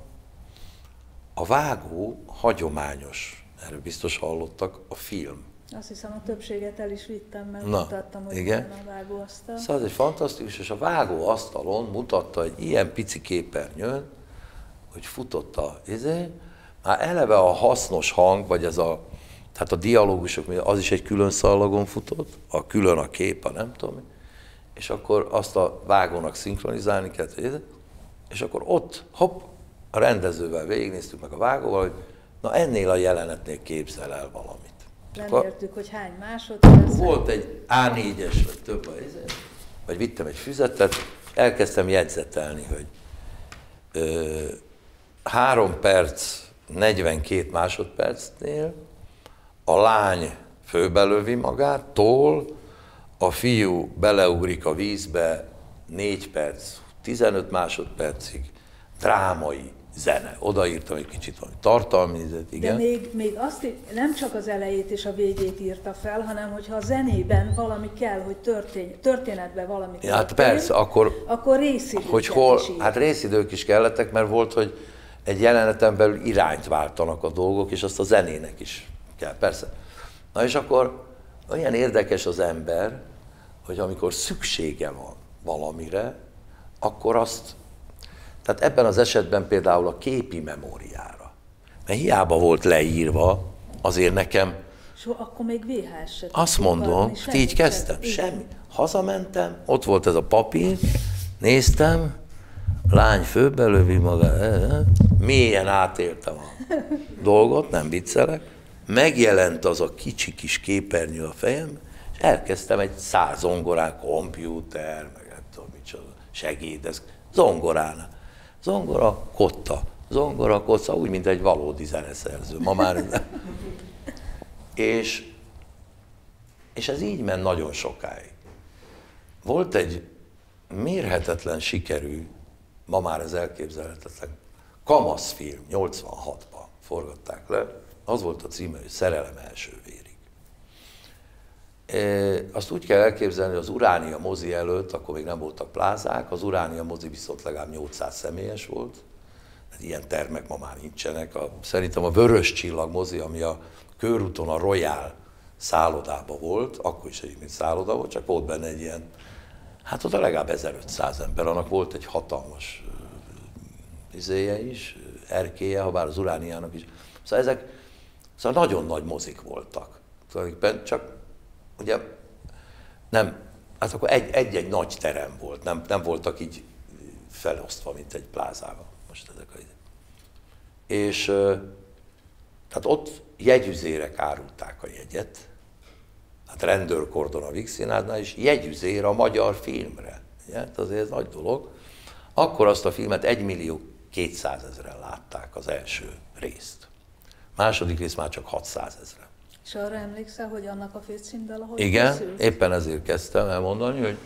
a vágó hagyományos, erről biztos hallottak, a film. Azt hiszem, a többséget el is vittem, mert Na, mutattam, hogy igen. milyen a vágóasztal. Szóval ez egy fantasztikus, és a vágóasztalon mutatta egy ilyen pici képernyőn, hogy futott a izé, már eleve a hasznos hang, vagy ez a, tehát a dialógusok, az is egy külön szallagon futott, a külön a kép, a nem tudom, és akkor azt a vágónak szinkronizálni kellett, és akkor ott, hopp, a rendezővel végignéztük meg a vágóval, hogy na ennél a jelenetnél képzel el valamit. Nem értük, hogy hány másodperc. Volt egy á négyes, vagy több, vagy vittem egy füzetet, elkezdtem jegyzetelni, hogy ö, három perc, negyvenkét másodpercnél a lány főbelövi magát, tól, a fiú beleugrik a vízbe négy perc, tizenöt másodpercig, drámai zene. Odaírtam egy kicsit valami tartalmi, igen. De még, még azt nem csak az elejét és a végét írta fel, hanem hogyha a zenében valami kell, hogy történj, történetben valami ja, hát történt, persze, akkor, akkor részidőket hogy hol, is írt. hát részidők is kellettek, mert volt, hogy egy jeleneten belül irányt váltanak a dolgok, és azt a zenének is kell, persze. Na és akkor olyan érdekes az ember, hogy amikor szüksége van valamire, akkor azt, tehát ebben az esetben például a képi memóriára, mert hiába volt leírva, azért nekem, So, akkor még vé há es se azt mondom, így kezdtem, semmi. Hazamentem, ott volt ez a papír, néztem, lány főbelövi magát, mélyen átéltem a dolgot, nem viccelek, megjelent az a kicsi kis képernyő a fejemben, és elkezdtem egy száz zongorán, kompjúter, meg nem tudom micsoda, segédesz, zongorán. Zongora, kotta, zongora, kotta, úgy, mint egy valódi zeneszerző, ma már nem. És, és ez így ment nagyon sokáig. Volt egy mérhetetlen sikerű, ma már ez elképzelhetetlen, kamaszfilm, nyolcvanhatban forgatták le, az volt a címe, hogy Szerelem első vérig. E, azt úgy kell elképzelni, hogy az Uránia mozi előtt, akkor még nem voltak plázák, az Uránia mozi viszont legalább nyolcszáz személyes volt, hát ilyen termek ma már nincsenek. A, szerintem a Vörös Csillag mozi, ami a körúton a Royal szállodában volt, akkor is egyébként szálloda volt, csak volt benne egy ilyen, hát oda legalább ezerötszáz ember, annak volt egy hatalmas uh, izéje is, erkélye, ha bár az Urániának is. Szóval ezek szóval nagyon nagy mozik voltak. Tulajdonképpen csak ugye nem, hát akkor egy-egy nagy terem volt, nem, nem voltak így felosztva, mint egy plázában. Most ezek a és tehát ott jegyüzérek árulták a jegyet, hát rendőrkordon a Víg Színházánál, és jegyüzér a magyar filmre. Hát azért ez nagy dolog. Akkor azt a filmet egymillió kétszázezren látták az első részt. Második rész már csak hatszázezren. És arra emlékszel, hogy annak a főcímdala hogy igen, készült? Éppen ezért kezdtem elmondani, hogy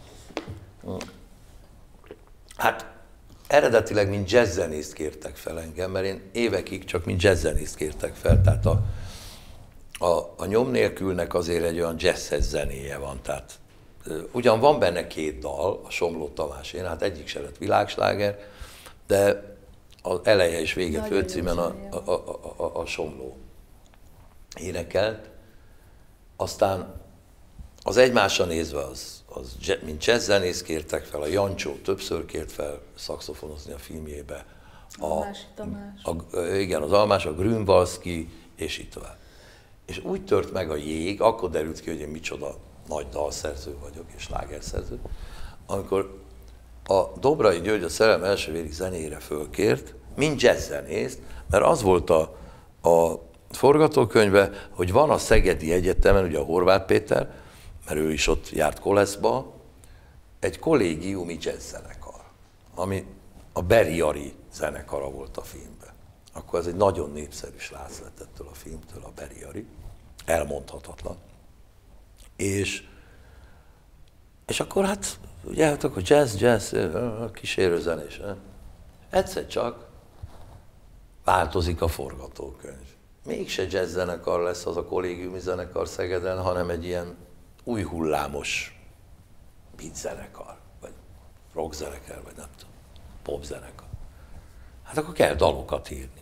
hát eredetileg mint jazzzenészt kértek fel engem, mert én évekig csak mint jazzzenészt kértek fel, tehát a, a, a Nyom nélkülnek azért egy olyan jazzhez zenéje van, tehát ugyan van benne két dal, a Somló Tamásén, hát egyik se lett világsláger, de az eleje és vége főcímen a, a, a, a, a Somló énekelt. Aztán az Egymásra nézve, az, az mint jazzzenész kértek fel, a Jancsó többször kért fel szaxofonozni a filmjébe. A, Almási Tamás. A, a, igen, az Almás, a Grünwalski, és így tovább. És úgy tört meg a jég, akkor derült ki, hogy én micsoda nagy dalszerző vagyok, és slágerszerző, amikor a Dobrai György a Szerelem első vérig zenéjére fölkért, mint jazzzenészt, mert az volt a, a forgatókönyve, hogy van a Szegedi Egyetemen, ugye a Horváth Péter, mert ő is ott járt koleszba, egy kollégiumi jazzzenekar, ami a Beriari zenekara volt a filmben. Akkor ez egy nagyon népszerű srác lett ettől a filmtől, a Beriari, elmondhatatlan. És, és akkor hát, ugye, hát akkor jazz, jazz, kísérőzenés. Egyszer csak változik a forgatókönyv. Mégse jazz zenekar lesz az a kollégiumi zenekar Szegeden, hanem egy ilyen új hullámos beat zenekar, vagy rock zenekar, vagy nem tudom, pop zenekar. Hát akkor kell dalokat írni.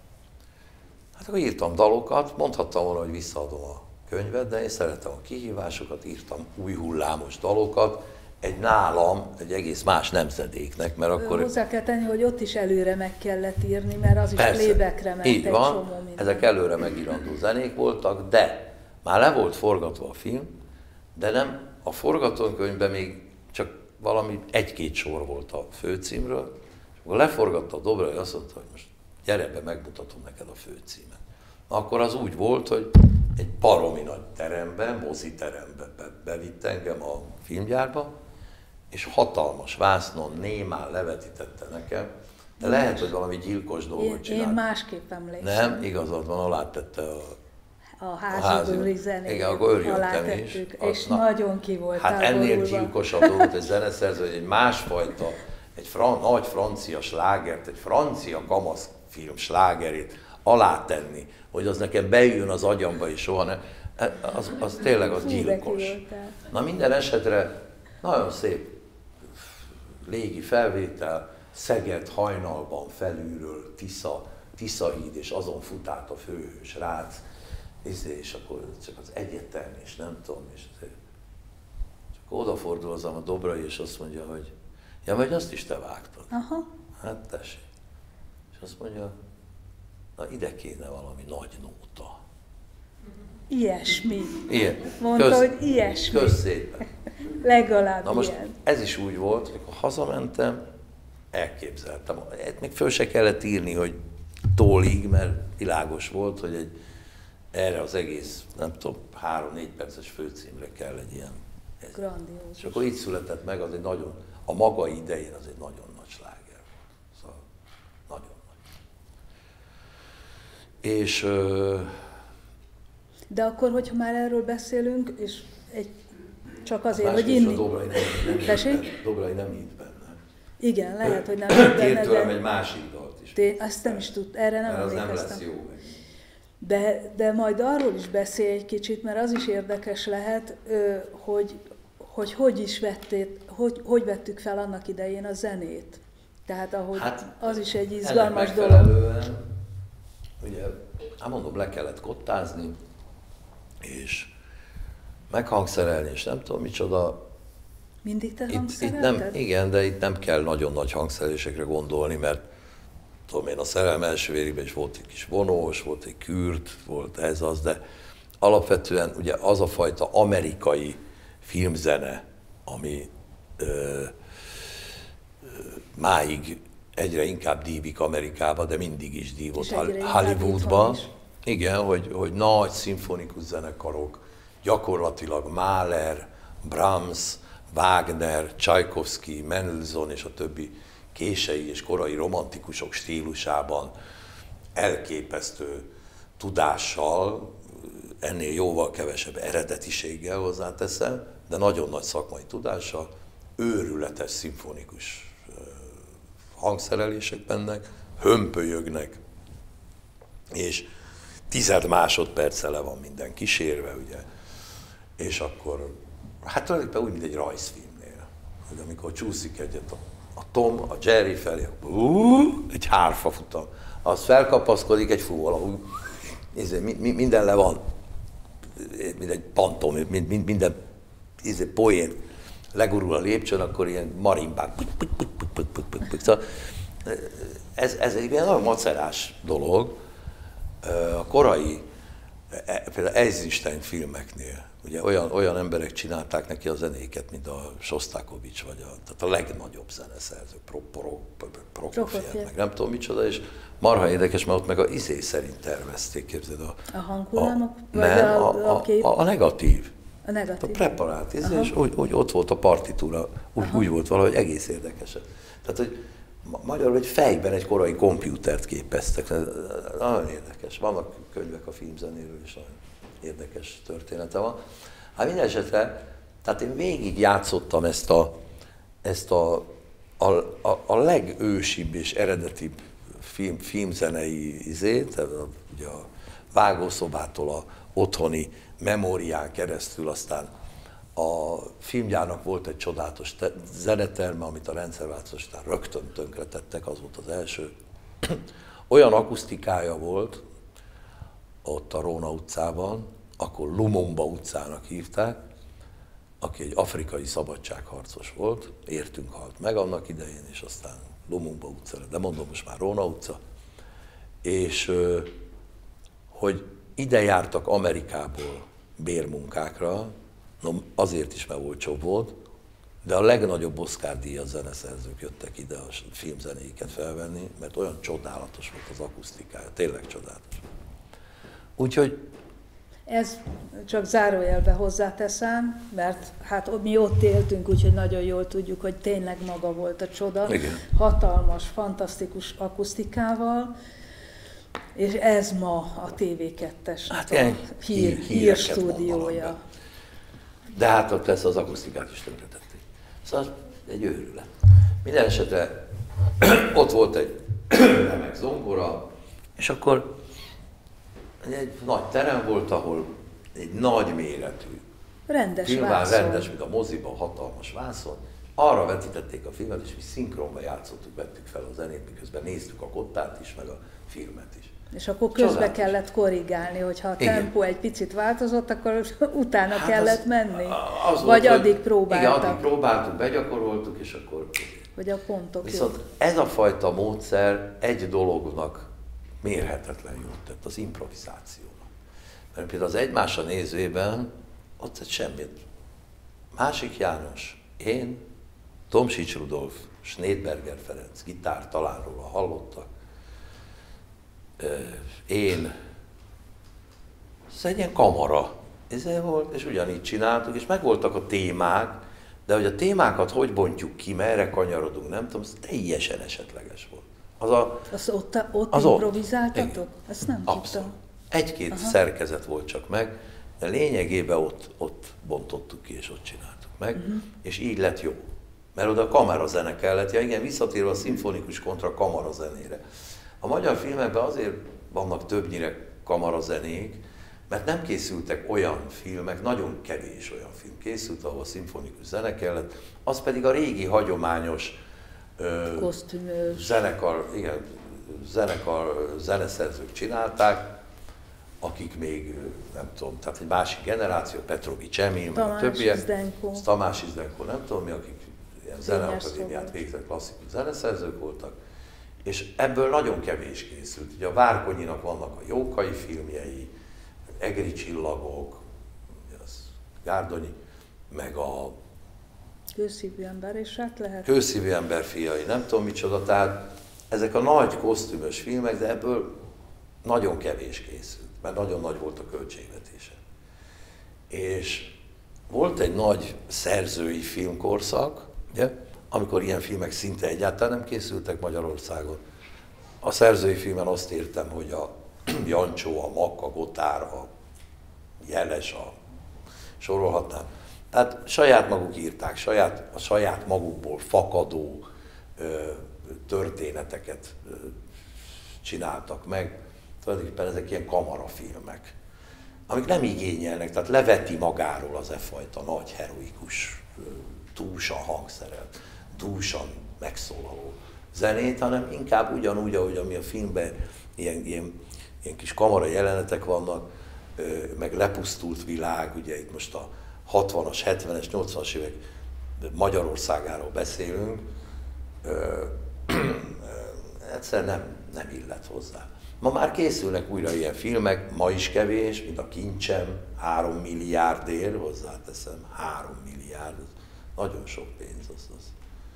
Hát akkor írtam dalokat, mondhattam volna, hogy visszaadom a könyvet, de én szeretem a kihívásokat, írtam új hullámos dalokat, egy nálam, egy egész más nemzedéknek, mert akkor... Hozzá kell tenni, hogy ott is előre meg kellett írni, mert az is playbackre ment így egy van, csomó minden. Ezek előre megírandó zenék voltak, de már le volt forgatva a film, de nem, a forgatókönyvben még csak valami egy-két sor volt a főcímről, és akkor leforgatta a Dobrai, azt mondta, hogy most gyere be, megmutatom neked a főcímet. Akkor az úgy volt, hogy egy baromi nagy teremben, moziteremben be, bevitt engem a filmgyárba, és hatalmas vásznon némán levetítette nekem, de lehet, hogy valami gyilkos dolgot csinált. Én másképp emlékszem. Nem, igazad van, alátette a, a házibőri zenét. Igen, akkor örjöttem is. És na, nagyon ki voltál Hát ennél borulva. gyilkosabb dolgot egy zeneszerző, hogy egy másfajta, egy fran, nagy francia slágert, egy francia kamasz film slágerét alátenni, hogy az nekem beüljön az agyamba és soha ne, az, az tényleg az gyilkos. Na minden esetre nagyon szép légi felvétel, Szeged hajnalban felülről Tisza, Tiszahíd, és azon fut át a főhős rác, és akkor csak az egyetem, és nem tudom, és csak odafordul az a Dobrai, és azt mondja, hogy ja, vagy azt is te vágtad. Aha. Hát tessék. És azt mondja, na ide kéne valami nagy nóta. Ilyesmi. Ilyen. Mondta, Kösz, hogy ilyesmi. Kösz szépen. Legalább Na most ilyen. ez is úgy volt, hogy hazamentem, elképzeltem. Még föl se kellett írni, hogy tólig, mert világos volt, hogy egy, erre az egész, nem tudom, három-négy perces főcímre kell egy ilyen. Grandiózus. És akkor így született meg, az egy nagyon, a maga idején az egy nagyon nagy sláger. Szóval nagyon nagy. És... Ö, De akkor, hogyha már erről beszélünk, és egy, csak azért, hogy inni... inni... A Dobrai nem, nem, írt benne. Dobrai nem írt benne. Igen, lehet, hogy nem írt benne, Kért tőlem de... egy másik dalt is. Té, azt nem is tud, erre nem mert az nem emlékeztem. lesz jó meg. De, de majd arról is beszélj egy kicsit, mert az is érdekes lehet, hogy hogy, hogy is vettét, hogy, hogy vettük fel annak idején a zenét. Tehát ahogy hát, az is egy izgalmas dolog. Ugye, hát mondom, le kellett kottázni, és meghangszerelni, és nem tudom micsoda. Mindig te itt, hangszerelted? itt nem, igen, de itt nem kell nagyon nagy hangszerelésekre gondolni, mert tudom én, a Szerelem első vérében is volt egy kis vonós, volt egy kürt, volt ez az, de alapvetően ugye az a fajta amerikai filmzene, ami ö, ö, máig egyre inkább dívik Amerikába, de mindig is dívott Hollywoodban. Igen, hogy, hogy nagy szimfonikus zenekarok, gyakorlatilag Mahler, Brahms, Wagner, Csajkovszky, Mendelssohn és a többi kései és korai romantikusok stílusában elképesztő tudással, ennél jóval kevesebb eredetiséggel hozzáteszem, de nagyon nagy szakmai tudással, őrületes szimfonikus hangszerelések bennek, hömpölyögnek, és tized másodperce le van minden kísérve, ugye, és akkor, hát tulajdonképpen úgy, mint egy rajzfilmnél, hogy amikor csúszik egyet a, a Tom, a Jerry felé, akkor uh, egy hárfa futam, az felkapaszkodik, egy fú, valahogy, minden le van, mint egy pantom, minden poén legurul a lépcsőn, akkor ilyen marimbák. Szóval ez, ez egy ilyen nagyon macerás dolog. A korai például Eisenstein filmeknél, ugye olyan, olyan emberek csinálták neki a zenéket, mint a Sostakovics, vagy a, tehát a legnagyobb zeneszerzők, Pro, Pro, Prokofjev, meg nem tudom micsoda, és marha érdekes, mert ott meg a izé szerint tervezték, képzeld a... A hanghullámok? A, nem, a, a, a, a negatív. A negatív. A preparált, izé, és úgy, úgy ott volt a partitúra, úgy, úgy volt valahogy egész érdekes. Tehát, hogy magyarul, hogy fejben egy korai kompjútert képeztek. Nagyon érdekes. Vannak könyvek a filmzenéről, és nagyon érdekes története van. Hát minden esetre, tehát én végig játszottam ezt a, ezt a, a, a, a legősibb és eredetibb film, filmzenei izét, ugye a vágószobától a otthoni memórián keresztül, aztán a filmgyárnak volt egy csodálatos zeneterme, amit a rendszerváltozás után rögtön tönkretettek, az volt az első. Olyan akusztikája volt ott a Róna utcában, akkor Lumumba utcának hívták, aki egy afrikai szabadságharcos volt, értünk halt meg annak idején, és aztán Lumumba utcára, de mondom most már Róna utca, és hogy ide jártak Amerikából bérmunkákra, no, azért is, mert olcsóbb volt, de a legnagyobb Oscar-díjas zeneszerzők jöttek ide a filmzenéiket felvenni, mert olyan csodálatos volt az akusztikája, tényleg csodálatos. Úgyhogy... Ez csak zárójelbe hozzáteszem, mert hát mi ott éltünk, úgyhogy nagyon jól tudjuk, hogy tényleg maga volt a csoda. Igen. Hatalmas, fantasztikus akusztikával, és ez ma a té vé kettesnek hát a hír, hírstúdiója. De hát ott lesz az akusztikát is tönkretették. Szóval egy őrület. Minden esetre ott volt egy remek zongora, és akkor egy nagy terem volt, ahol egy nagy méretű, rendes filmvár, vászon. rendes, mint a moziban, hatalmas vászon. Arra vetítették a filmet, és mi szinkronba játszottuk, vettük fel a zenét, miközben néztük a kottát is, meg a filmet is. És akkor közbe Csodálatos. Kellett korrigálni, hogyha a Igen. tempó egy picit változott, akkor utána Hát kellett az, menni? Az Vagy volt, addig hogy, próbáltak? Igen, addig próbáltuk, begyakoroltuk, és akkor... Hogy a pontok Viszont jók. ez a fajta módszer egy dolognak mérhetetlen jót tett, az improvizációnak. Mert például az Egymásra nézőben ott egy semmit. Másik János, én, Tomsics Rudolf, Schneidberger Ferenc, gitár, talán róla hallottak, én, ez egy ilyen kamara, ez volt, és ugyanígy csináltuk, és megvoltak a témák, de hogy a témákat hogy bontjuk ki, merre kanyarodunk, nem tudom, ez teljesen esetleges volt. Az a, Azt ott, ott az improvizáltatok? Ott. Ezt nem Abszolút. tudtam. Egy-két Aha. szerkezet volt csak meg, de lényegében ott, ott bontottuk ki, és ott csináltuk meg, uh-huh. és így lett jó. Mert oda kamerazene kellett, ja igen, visszatérve a szimfonikus kontra kamarazenére. A magyar filmekben azért vannak többnyire kamarazenék, mert nem készültek olyan filmek, nagyon kevés olyan film készült, ahol a szimfonikus zene kellett, az pedig a régi hagyományos ö, zenekar, igen, zenekar, zeneszerzők csinálták, akik még, nem tudom, tehát egy másik generáció, Petrovics Emil, meg a többiek, Tamási Zdenko, nem tudom mi, akik ilyen zeneakadémiát végzett, klasszikus zeneszerzők voltak, és ebből nagyon kevés készült. Ugye a Várkonyinak vannak a Jókai filmjei, Egri csillagok, az Gárdonyi, meg a Kőszívű ember, és hát lehet. Kőszívű ember fiai, nem tudom micsoda, tehát ezek a nagy kosztümös filmek, de ebből nagyon kevés készült, mert nagyon nagy volt a költségvetése. És volt egy nagy szerzői filmkorszak, ugye, amikor ilyen filmek szinte egyáltalán nem készültek Magyarországon. A szerzői filmen azt értem, hogy a Jancsó, a Mak, a Gotár, a Jeles, a sorolhatnám. Tehát saját maguk írták, saját, a saját magukból fakadó ö, történeteket ö, csináltak meg. Tulajdonképpen ezek ilyen kamarafilmek, amik nem igényelnek, tehát leveti magáról az e fajta nagy, heroikus, túlsan hangszerelt, túlsan megszólaló zenét, hanem inkább ugyanúgy, ahogy ami a filmben ilyen, ilyen, ilyen kis kamara jelenetek vannak, meg lepusztult világ, ugye itt most a hatvanas, hetvenes, nyolcvanas évek Magyarországáról beszélünk, egyszer nem, nem illet hozzá. Ma már készülnek újra ilyen filmek, ma is kevés, mint a Kincsem, három milliárdért, hozzáteszem, három milliárd, nagyon sok pénz az. az.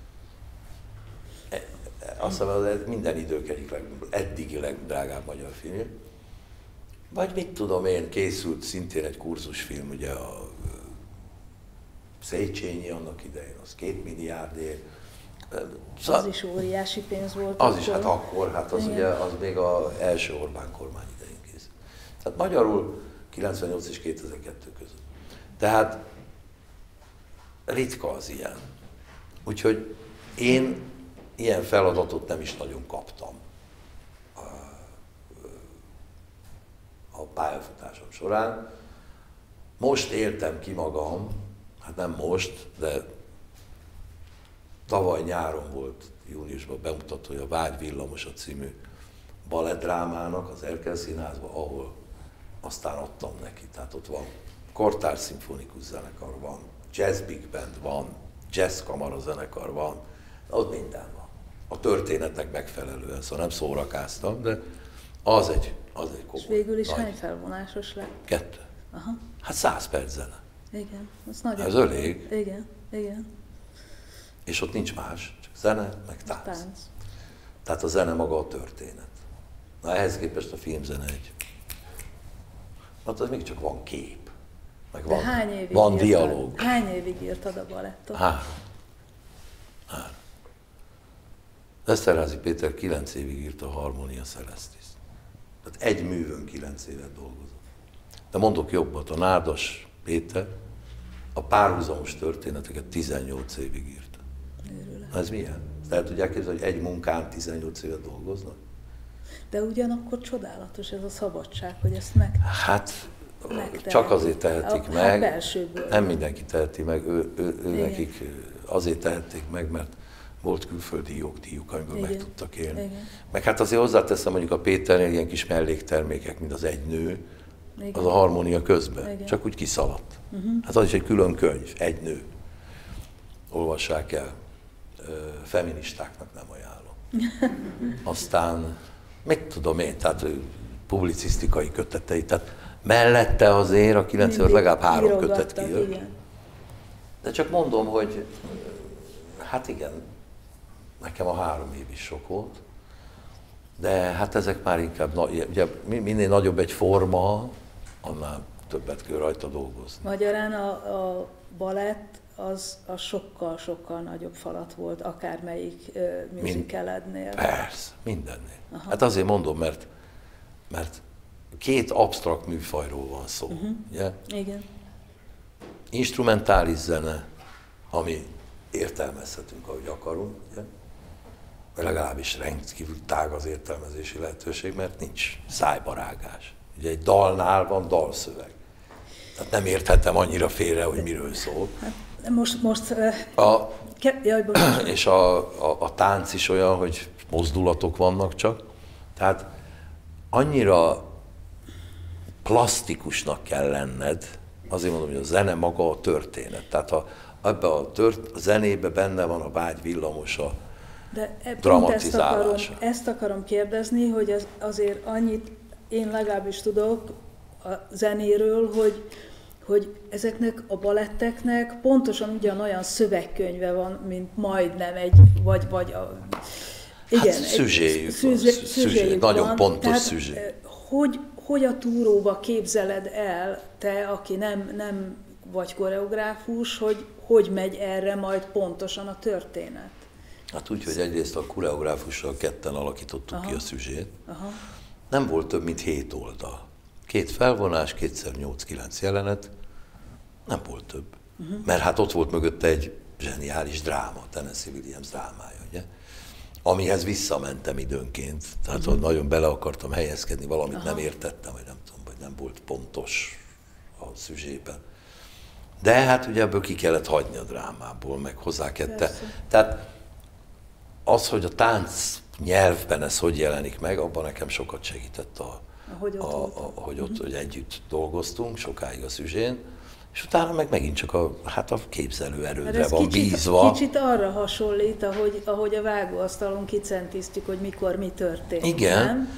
Azt hiszem, ez minden idők egyik leg, eddigi legdrágább magyar film. Vagy mit tudom én, készült szintén egy kurzusfilm, ugye a Széchenyi annak idején, az két milliárdért. Az is óriási pénz volt. Az akkor. is, hát akkor, hát az, ugye, az még az első Orbán kormány idején készült. Tehát magyarul kilencvennyolc és kétezer-kettő között. Tehát ritka az ilyen. Úgyhogy én ilyen feladatot nem is nagyon kaptam a, a pályafutásom során. Most éltem ki magam, hát nem most, de tavaly nyáron volt júniusban bemutatója a Vágyvillamosa című balettdrámának az Erkel Színházban, ahol aztán adtam neki. Tehát ott van kortárs szimfonikus zenekar, van jazz big band, van jazz kamara zenekar, van, ott minden van. A történetnek megfelelően, szóval nem szórakáztam, de az egy, az egy komoly. És végül is nagy... hány felvonásos lett? Kettő. Aha. Hát száz perc zene. Igen, az nagyon. Ez elég. Igen, igen. És ott nincs más, csak zene, meg tánc. Tánc. Tehát a zene maga a történet. Na ehhez képest a filmzene egy. Hát az még csak van kép. Meg De van, hány évig van írtad, dialóg. Hány évig írtad a balettot? Három. Három. Eszterházy Péter kilenc évig írta a Harmonia Celestis. Tehát egy művön kilenc évet dolgozott. De mondok jobbat, a Nádas Péter a párhuzamos történeteket tizennyolc évig írta. Őrület. Ez milyen? Tehát tudják képzelni, hogy egy munkán tizennyolc évet dolgoznak? De ugyanakkor csodálatos ez a szabadság, hogy ezt meg... Hát megtehetik. csak azért tehetik a, meg, hát belsőből. nem mindenki teheti meg, ő, ő, ő Igen. nekik azért tehették meg, mert volt külföldi jogdíjuk, amiből Igen. meg tudtak élni. Igen. Meg hát azért hozzáteszem, mondjuk a Péternél ilyen kis melléktermékek, mint az Egy nő, Igen. az a Harmónia közben, Igen. csak úgy kiszaladt. Uh-huh. Hát az is egy külön könyv, Egy nő. Olvassák el. Feministáknak nem ajánlom. Aztán, mit tudom én, tehát publicisztikai kötetei, tehát mellette azért a kilencven legalább három kötet kijött. De csak mondom, hogy hát igen, nekem a három év is sok volt, de hát ezek már inkább, ugye minél nagyobb egy forma, annál többet kell rajta dolgozni. Magyarán a, a balett az a sokkal-sokkal nagyobb falat volt, akármelyik uh, musicalednél. Persze, mindennél. Aha. Hát azért mondom, mert, mert két absztrakt műfajról van szó. Uh-huh. Ugye? Igen. Instrumentális zene, ami értelmezhetünk, ahogy akarunk, ugye? Vagy legalábbis rendkívül tág az értelmezési lehetőség, mert nincs szájbarágás. Ugye egy dalnál van dalszöveg. Tehát nem érthettem annyira félre, hogy miről szól. Hát most, most a, ke, jaj, és a, a, a tánc is olyan, hogy mozdulatok vannak csak. Tehát annyira plastikusnak kell lenned, azért mondom, hogy a zene maga a történet. Tehát ha ebbe a, tört, a zenébe benne van a Vágy villamosa, de dramatizálása. Ezt akarom, ezt akarom kérdezni, hogy az, azért annyit én legalábbis tudok a zenéről, hogy, hogy ezeknek a baletteknek pontosan ugyanolyan szövegkönyve van, mint majdnem egy, vagy, vagy a... Igen, hát szüzséjük szüzé, van, szüzsé, nagyon van. pontos Tehát, szüzsé. Hogy, hogy a túróba képzeled el, te, aki nem, nem vagy koreográfus, hogy hogy megy erre majd pontosan a történet? Hát úgy, hogy egyrészt a koreográfussal ketten alakítottuk Aha. ki a szüzsét. Aha. Nem volt több, mint hét oldal. Két felvonás, kétszer nyolc-kilenc jelenet, nem volt több. Uh-huh. Mert hát ott volt mögötte egy zseniális dráma, Tennessee Williams drámája, ugye? Amihez visszamentem időnként, tehát uh-huh. nagyon bele akartam helyezkedni, valamit Aha. nem értettem, vagy nem tudom, vagy nem volt pontos a szüzsében. De hát ugye ebből ki kellett hagyni a drámából, meg hozzá kette. Tehát az, hogy a tánc nyelvben ez hogy jelenik meg, abban nekem sokat segített, a, ahogy ott, a, a, ahogy, ott hogy együtt dolgoztunk, sokáig a szüzsén, és utána meg megint csak a, hát a képzelő erődre van kicsit, bízva. Kicsit arra hasonlít, ahogy, ahogy a vágóasztalon kicentiztük, hogy mikor mi történik. Igen, nem?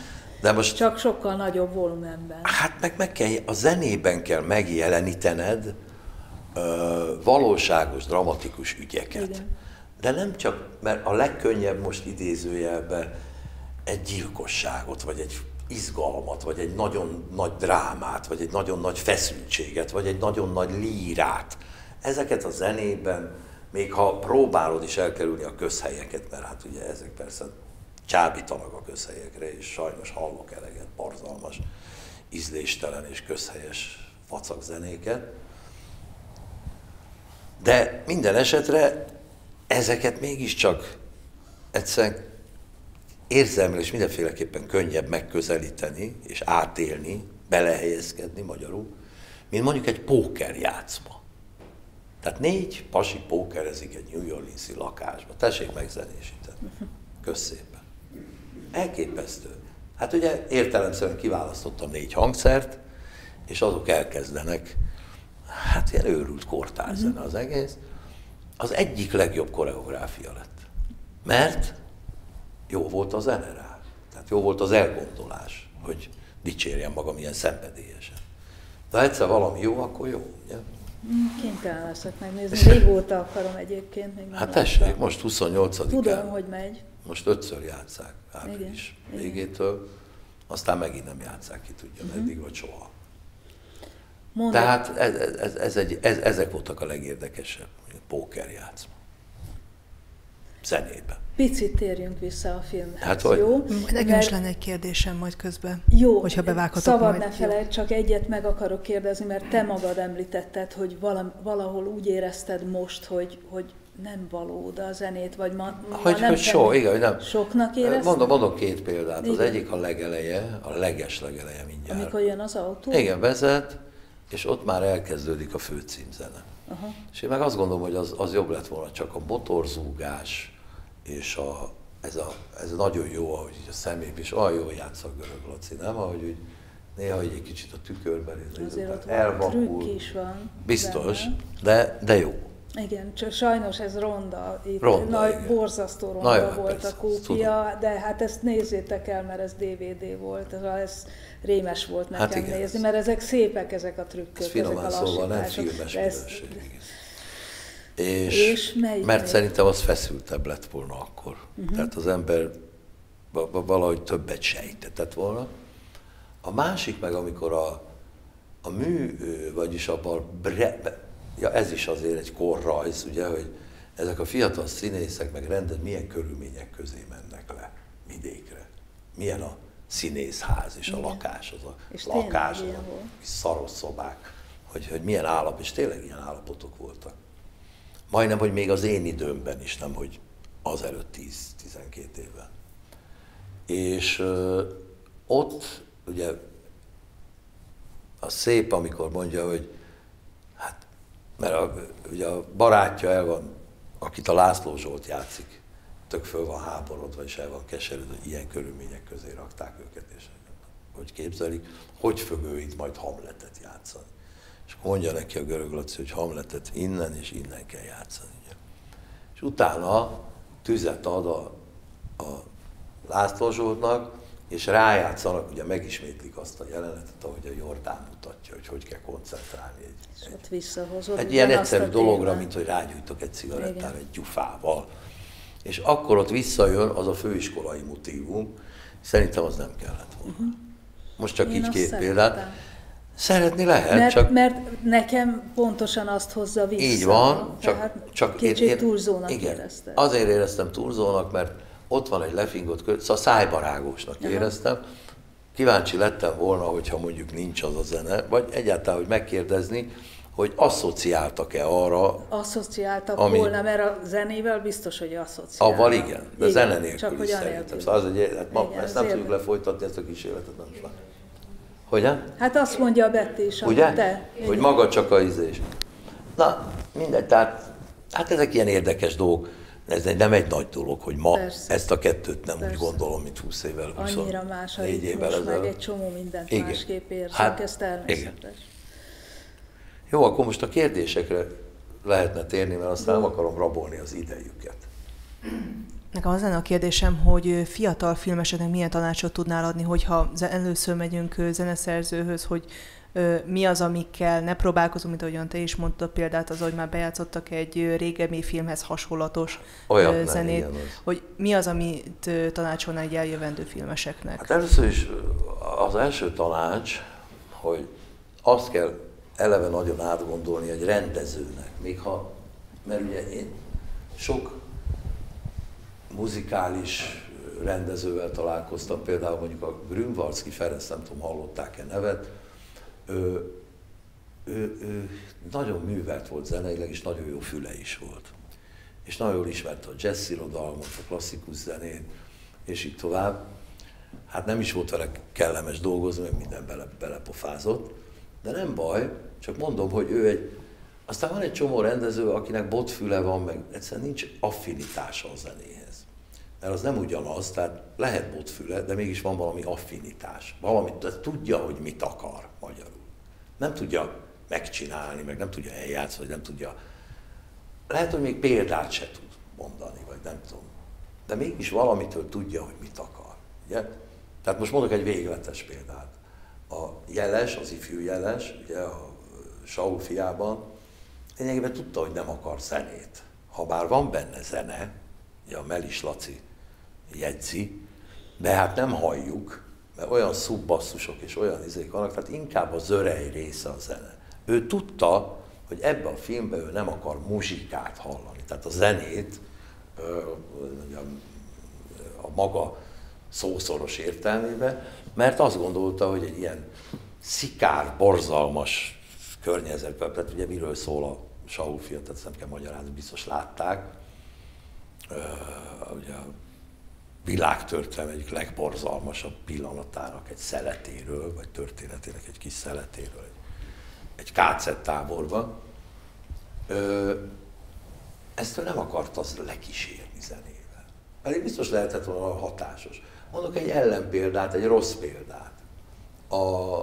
De most, csak sokkal nagyobb volumenben. Hát meg, meg kell, a zenében kell megjelenítened ö, valóságos, dramatikus ügyeket. Igen. De nem csak, mert a legkönnyebb most idézőjelben egy gyilkosságot, vagy egy izgalmat, vagy egy nagyon nagy drámát, vagy egy nagyon nagy feszültséget, vagy egy nagyon nagy lírát. Ezeket a zenében, még ha próbálod is elkerülni a közhelyeket, mert hát ugye ezek persze csábítanak a közhelyekre, és sajnos hallok eleget borzalmas, ízléstelen és közhelyes vacakzenéket. De minden esetre ezeket mégiscsak egyszerűen érzelmileg és mindenféleképpen könnyebb megközelíteni és átélni, belehelyezkedni magyarul, mint mondjuk egy pókerjátszma. Tehát négy pasi pókerezik egy New Orleans-i lakásba. Tessék megzenésíteni. Kösz szépen. Elképesztő. Hát ugye értelemszerűen kiválasztottam négy hangszert, és azok elkezdenek, hát ilyen őrült kortárzene az egész. Az egyik legjobb koreográfia lett. Mert jó volt a zene rá. Tehát jó volt az elgondolás, hogy dicsérjem magam ilyen szenvedélyesen. De ha egyszer valami jó, akkor jó, ugye? Kénytelen leszek megnézni. Régóta akarom egyébként. Még nem Hát tessék, láttam. most huszonnyolcadikán. Tudom, hogy megy. Most ötször játsszák április végétől, aztán megint nem játsszák, ki tudja, uh-huh. meddig vagy soha. Mondom. Tehát ez, ez, ez egy, ez, ezek voltak a legérdekesebb pókerjátszma. Zenében. Picit térjünk vissza a filmhez, Hát, hogy? jó? Nekem Mert- is lenne egy kérdésem majd közben, Jó, hogyha bevághatok szabad majd. ne felejtsd, csak egyet meg akarok kérdezni, mert te magad említetted, hogy valam, valahol úgy érezted most, hogy, hogy nem való oda a zenét, vagy ma, ma Hogy, nem hogy so, igen, hogy nem. Soknak érezted? Mondom, mondok két példát. Az Igen. egyik a legeleje, a leges legeleje mindjárt. Amikor jön az autó? Igen, vezet, és ott már elkezdődik a főcímzene. Aha. És én meg azt gondolom, hogy az, az jobb lett volna, csak a motorzúgás, és a, ez, a, ez nagyon jó, ahogy így a személy, és olyan jól játsza a Görög Laci, nem? Ahogy úgy, néha így egy kicsit a tükörben, Azért ott elvakul. trükk is van. Biztos, benne. de, de jó. Igen, csak sajnos ez ronda, itt Ronda, nagy, igen. borzasztó ronda Na jó, volt persze, a kópia, de hát ezt nézzétek el, mert ez dé vé dé volt, ez, ez rémes volt nekem Hát igen, nézni, ez- mert ezek szépek, ezek a trükkök, Ez ezek finoman a szóval nem lassítások. filmes De ez- minőség. igen. És, És melyik mert még? szerintem az feszültebb lett volna akkor. Uh-huh. Tehát az ember va- va- valahogy többet sejtetett volna. A másik meg, amikor a, a mű, ö, vagyis abban a bre, be- ja, ez is azért egy korrajz, ugye, hogy ezek a fiatal színészek meg rendet milyen körülmények közé mennek le vidékre. Milyen a színészház és a Igen. lakás, az a És tényleg lakás, az ilyen a volt. kis szaros szobák, hogy, hogy milyen állap, és tényleg ilyen állapotok voltak. Majdnem, hogy még az én időmben is, nem hogy azelőtt tíz-tizenkét évvel. És ö, ott ugye az szép, amikor mondja, hogy hát, mert a, ugye a barátja el van, akit a László Zsolt játszik, tök föl van háborodva, és el van keserűdve, hogy ilyen körülmények közé rakták őket, és hogy képzelik, hogy fog ő itt majd Hamletet játszani. És mondja neki a Görög Laci, hogy Hamletet innen és innen kell játszani. És utána tüzet ad a, a László Zsoltnak, és rájátszanak, ugye megismétlik azt a jelenetet, ahogy a Jordán mutatja, hogy hogy kell koncentrálni egy, És egy, ott visszahozod. egy ilyen ugyanazt a egyszerű dologra, témát. mint hogy rágyújtok egy cigarettára Igen. egy gyufával. És akkor ott visszajön az a főiskolai motívum, szerintem az nem kellett volna. Uh-huh. Most csak Én így azt két szerettem. példát. Szeretni lehet, Mert, csak mert nekem pontosan azt hozza vissza. így van, csak, Tehát csak kicsit túlzónak igen, érezted. azért éreztem túlzónak, mert ott van egy lefingott kör, szóval szájbarágósnak Aha. éreztem. Kíváncsi lettem volna, hogyha mondjuk nincs az a zene, vagy egyáltalán, hogy megkérdezni, hogy asszociáltak-e arra, Asszociáltak Ami- volna, mert a zenével biztos, hogy asszociálnak. avval igen, de zene nélkül csak is hogy szerintem. anélkül. Szóval az egy, hát ma Igen, ezt nem azért- tudjuk lefolytatni, ezt a kísérletet nem is van. Hogyan? Hát azt mondja a Betty is, amit Ugye? te. Hogy maga csak a ízés. Na, mindegy, tehát hát ezek ilyen érdekes dolgok. Ez egy- nem egy nagy dolog, hogy ma Persze. ezt a kettőt nem Persze. úgy gondolom, mint húsz évvel, Annyira más a huszonnégy évvel ritmus, meg ezelőtt. egy csomó mindent Igen. másképp érzünk, Hát, ez természetes. Jó, akkor most a kérdésekre lehetne térni, mert aztán nem akarom rabolni az idejüket. Nekem az lenne a kérdésem, hogy fiatal filmeseknek milyen tanácsot tudnál adni, hogyha először megyünk zeneszerzőhöz, hogy mi az, amikkel ne próbálkozunk, mint ahogyan te is mondtad példát, az, hogy már bejátszottak egy régebbi filmhez hasonlatos Olyan zenét, nem, hogy mi az, amit tanácsolnál egy eljövendő filmeseknek? Hát először is az első tanács, hogy azt kell eleve nagyon átgondolni egy rendezőnek, még ha, mert ugye én sok muzikális rendezővel találkoztam, például mondjuk a Grünwaldzki Ferenc, nem tudom, hallották-e nevet, ő, ő, ő nagyon művelt volt zeneileg, és nagyon jó füle is volt. És nagyon jól ismerte a jazz irodalmat, a klasszikus zenét, és így tovább. Hát nem is volt vele kellemes dolgozni, mert minden bele, belepofázott, de nem baj, csak mondom, hogy ő egy... Aztán van egy csomó rendező, akinek botfüle van, meg egyszerűen nincs affinitása a zenéhez. Mert az nem ugyanaz, tehát lehet botfüle, de mégis van valami affinitás. Valamit, tudja, hogy mit akar magyarul. Nem tudja megcsinálni, meg nem tudja eljátszani, vagy nem tudja... Lehet, hogy még példát se tud mondani, vagy nem tudom. De mégis valamitől tudja, hogy mit akar. Ugye? Tehát most mondok egy végletes példát. A Jeles, az ifjú Jeles, ugye a Saul fiában, lényegében tudta, hogy nem akar zenét. Habár van benne zene, ugye a Melis Laci jegyzi, de hát nem halljuk, mert olyan szubbasszusok és olyan izék vannak, tehát inkább a zörej része a zene. Ő tudta, hogy ebbe a filmbe ő nem akar muzsikát hallani, tehát a zenét a maga szószoros értelmében, mert azt gondolta, hogy egy ilyen szikár, borzalmas környezetben, tehát ugye miről szól a Saul film, tehát ezt nem kell magyarázni, biztos látták, ugye a világtörténelem egyik legborzalmasabb pillanatának egy szeletéről, vagy történetének egy kis szeletéről, egy, egy ká cé táborban. Ezt ő nem akart az lekísérni zenével. Pedig biztos lehetett volna hatásos. Mondok egy ellenpéldát, egy rossz példát. A,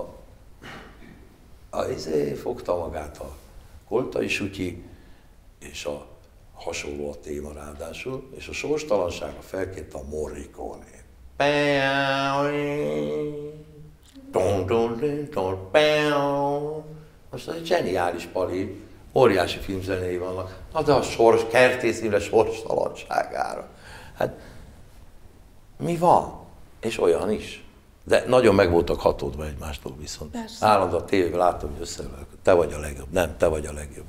a izé fogta magát a Koltai Sutyi, és a hasonló a téma ráadásul, és a sorstalanságra felkérte a Morricone-t. Most az egy zseniális pali, óriási filmzenéi vannak, na de a sors, kertésznyire sorstalanságára. Hát mi van? És olyan is. De nagyon meg voltak hatódva egymástól viszont. Persze. Állandóan a tévében láttam, hogy össze, te vagy a legjobb. Nem, te vagy a legjobb.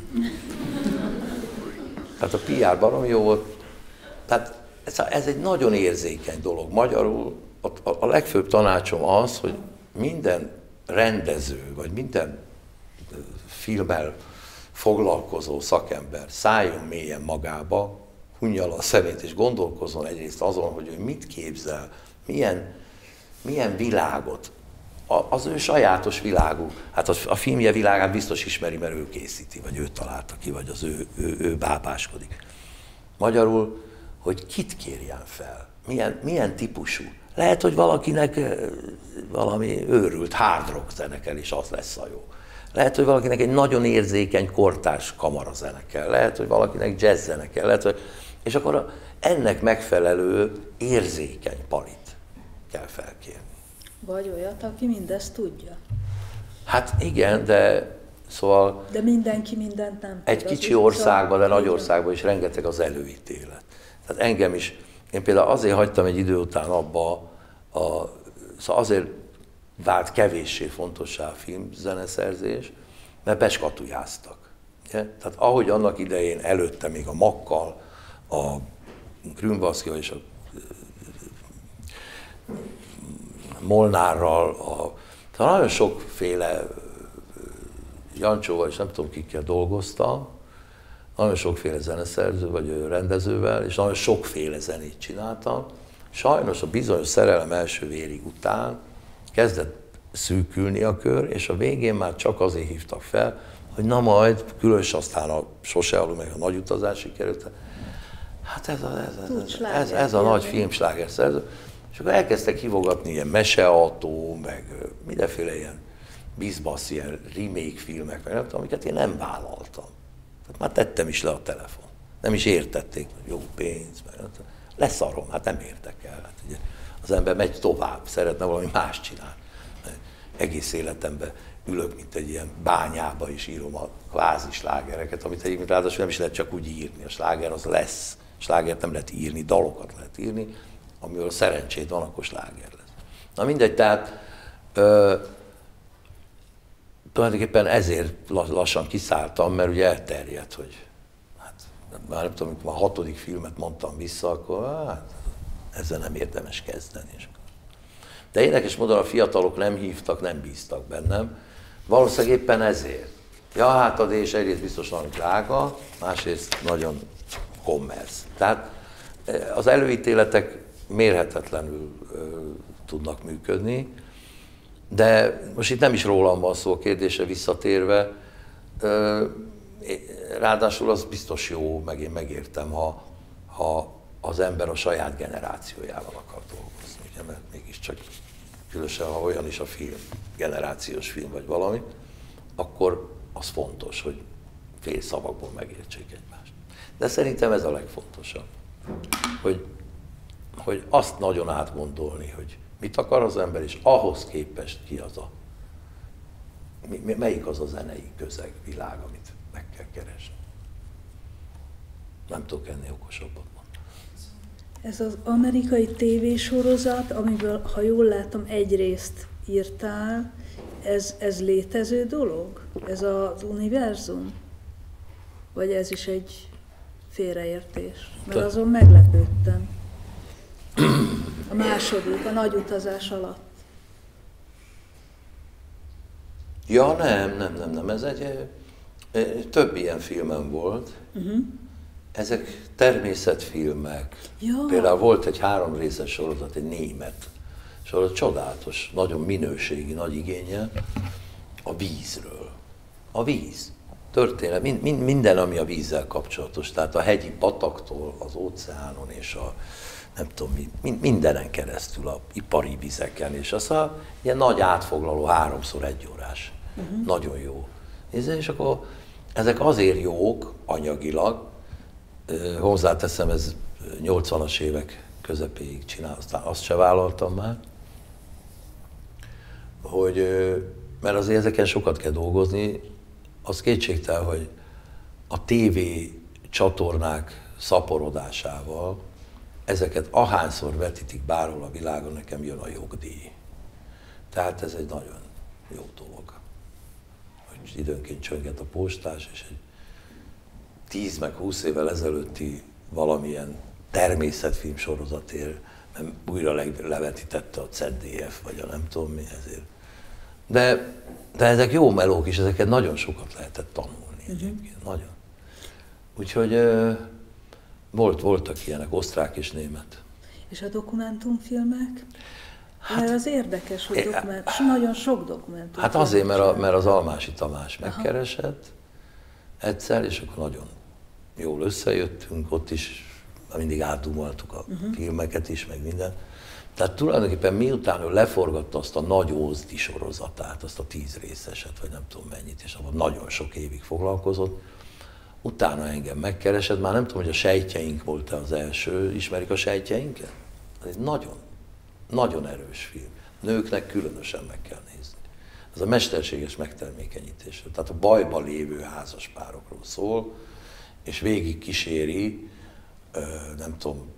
Tehát a pé er baromi jó volt. Tehát ez, ez egy nagyon érzékeny dolog. Magyarul a, a, a legfőbb tanácsom az, hogy minden rendező, vagy minden filmmel foglalkozó szakember szálljon mélyen magába, hunja a szemét és gondolkozzon egyrészt azon, hogy ő mit képzel, milyen, milyen világot, a, az ő sajátos világú, hát a filmje világát biztos ismeri, mert ő készíti, vagy ő találta ki, vagy az ő, ő, ő bábáskodik. Magyarul, hogy kit kérjen fel, milyen, milyen típusú. Lehet, hogy valakinek valami őrült hard rock zene kell, és az lesz a jó. Lehet, hogy valakinek egy nagyon érzékeny kortárs kamarazene kell, lehet, hogy valakinek jazz zene kell, lehet, hogy... és akkor a, ennek megfelelő érzékeny palit kell felkérni. Vagy olyat, aki mindezt tudja. Hát igen, de szóval... De mindenki mindent nem tud. Egy kicsi országban, de nagy országban is rengeteg az előítélet. Tehát engem is, én például azért hagytam egy idő után abba, a, szóval azért vált kevéssé fontossá a filmzeneszerzés, mert beskatujáztak. Ugye? Tehát ahogy annak idején előtte még a Makkal, a Grünwaldzkival és a Molnárral, a, tehát nagyon sokféle Jancsóval és nem tudom kikkel dolgoztam, nagyon sokféle zeneszerző vagy rendezővel, és nagyon sokféle zenét csináltam. Sajnos a bizonyos szerelem első vérig után kezdett szűkülni a kör, és a végén már csak azért hívtak fel, hogy na majd, különös aztán a Sose aludj meg a Nagy utazás sikerült. Hát ez a, ez, ez, ez, ez a nagy filmsláger szerző. És akkor elkezdtek hívogatni ilyen Meseautó, meg mindenféle ilyen bizbasz, ilyen remake filmek, meg nem tudom, amiket én nem vállaltam. Tehát már tettem is le a telefon. Nem is értették, hogy jó pénz, meg nem tudom. leszarom, hát nem érdekel. Hát ugye az ember megy tovább, szeretne valami más csinálni. Egész életemben ülök, mint egy ilyen bányába, és írom a kvázi slágereket, amit egyébként ráadásul nem is lehet csak úgy írni. A sláger az lesz. Slágert nem lehet írni, dalokat lehet írni, amivel szerencsét van, akkor sláger lesz. Na mindegy, tehát ö, tulajdonképpen ezért lassan kiszálltam, mert ugye elterjedt, hogy hát már nem tudom, amikor a hatodik filmet mondtam vissza, akkor hát ezzel nem érdemes kezdeni. De érdekes módon a fiatalok nem hívtak, nem bíztak bennem. Valószínűleg éppen ezért. Ja, hát a dés egyrészt biztos nagyon drága, másrészt nagyon commerce. Tehát az előítéletek mérhetetlenül ö, tudnak működni, de most itt nem is rólam van szó, a kérdésre visszatérve, ö, ráadásul az biztos jó, meg én megértem, ha, ha az ember a saját generációjával akar dolgozni, ugye, mert mégiscsak különösen, ha olyan is a film, generációs film vagy valami, akkor az fontos, hogy fél szavakból megértsék egymást. De szerintem ez a legfontosabb, hogy, hogy azt nagyon átgondolni, hogy mit akar az ember, és ahhoz képest ki az a, melyik az a zenei közeg, világ, amit meg kell keresni. Nem tudok ennél okosabbat mondani. Ez az amerikai tévésorozat, amiből, ha jól látom, egy részt írtál, ez, ez létező dolog? Ez az univerzum? Vagy ez is egy félreértés? Mert azon meglepődtem. A második, a nagy utazás alatt. Ja, nem, nem, nem, nem. Ez egy, több ilyen filmem volt. Uh-huh. Ezek természetfilmek. Ja. Például volt egy három részes sorozat, egy német sorozat, csodálatos, nagyon minőségi, nagy igénnyel, a vízről. A víz. Történet, mind, mind, minden, ami a vízzel kapcsolatos. Tehát a hegyi pataktól, az óceánon és a nem tudom, mind, mindenen keresztül, a ipari vizeken, és az a ilyen nagy átfoglaló, háromszor egy órás. Uh-huh. Nagyon jó. És akkor ezek azért jók anyagilag, hozzáteszem, ez nyolcvanas évek közepéig csinál, aztán azt se vállaltam már, hogy, mert azért ezeken sokat kell dolgozni, az kétségtelen, hogy a tévé csatornák szaporodásával ezeket ahányszor vetítik bárhol a világon, nekem jön a jogdíj. Tehát ez egy nagyon jó dolog, hogy időnként csönget a postás, és egy tíz meg húsz évvel ezelőtti valamilyen természetfilm sorozatért, mert újra levetítette a zé dé ef, vagy a nem tudom mi ezért. De, de ezek jó melók is, ezeket nagyon sokat lehetett tanulni egyébként, uh-huh. nagyon. Úgyhogy euh, volt, voltak ilyenek, osztrák és német. És a dokumentumfilmek? Hát, mert az érdekes, hogy dokument, é, nagyon sok dokumentumfilm. Hát azért, mert, a, mert az Almási Tamás megkeresett egyszer, és akkor nagyon jól összejöttünk, ott is mindig átdumoltuk a uh-huh. filmeket is, meg minden. Tehát tulajdonképpen miután ő leforgatta azt a Nagy Ózdi sorozatát, azt a tíz részeset, vagy nem tudom mennyit, és abban nagyon sok évig foglalkozott, utána engem megkeresett, már nem tudom, hogy a Sejtjeink volt-e az első, ismerik a Sejtjeinket? Ez egy nagyon, nagyon erős film. Nőknek különösen meg kell nézni. Ez a mesterséges megtermékenyítésről, tehát a bajba lévő házaspárokról szól, és végig kíséri, nem tudom,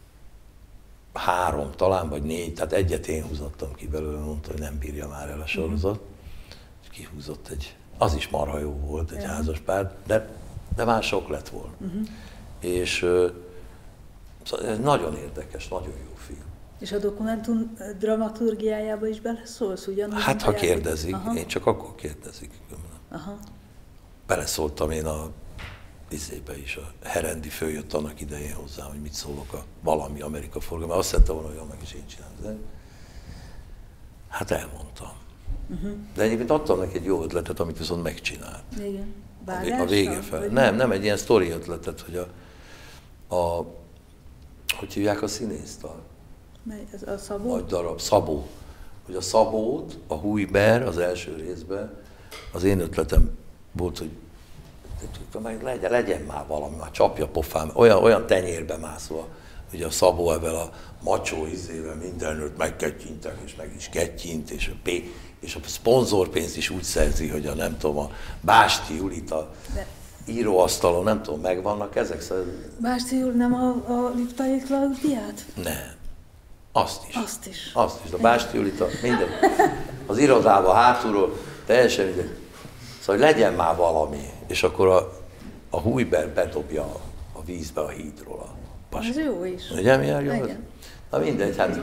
három talán, vagy négy, tehát egyet én húzottam ki belőle, mondta, hogy nem bírja már el a sorozat. És kihúzott egy, az is marha jó volt, egy ja. házaspár, de, de már sok lett volna. Uh-huh. És szóval ez nagyon érdekes, nagyon jó film. És a dokumentum dramaturgiájába is beleszólsz ugyanúgy? Hát, ha kérdezik, aha. én csak akkor kérdezik. Aha. Beleszóltam én a izébe is, a Herendi följött annak idején hozzá, hogy mit szólok a valami Amerika forgalma. Azt szedte volna, hogy meg is én csinálom. De hát elmondtam. Uh-huh. De egyébként adtam neki egy jó ötletet, amit viszont megcsinált. Igen. A vége fel. Nem, nem egy ilyen sztori ötletet, hogy a, a hogy hívják a színészt? A, mely, ez a Szabó? Nagy darab, Szabó. Hogy a Szabót, a Hújber az első részben, az én ötletem volt, hogy legyen, legyen már valami, már csapja pofám, olyan, olyan tenyérbe mászva ugye a Szabó ebben a macsó izével mindenütt megkettyintek, és meg is kettyint, és a, P- és a szponzorpénzt is úgy szerzi, hogy a nem tudom, a Básti Julit a De... íróasztalon, nem tudom, megvannak ezek? Szóval... Básti Jul nem a, a Liptai Klaudiát? Nem. Azt is. Azt is. Azt is. A Básti Julita, minden. Az irodában hátulról, teljesen mindegy. Szóval hogy legyen már valami, és akkor a, a Hújber bedobja a, a vízbe a hídról a pasi. Ez jó is. Ugye milyen jó? Igen. Na mindegy, hát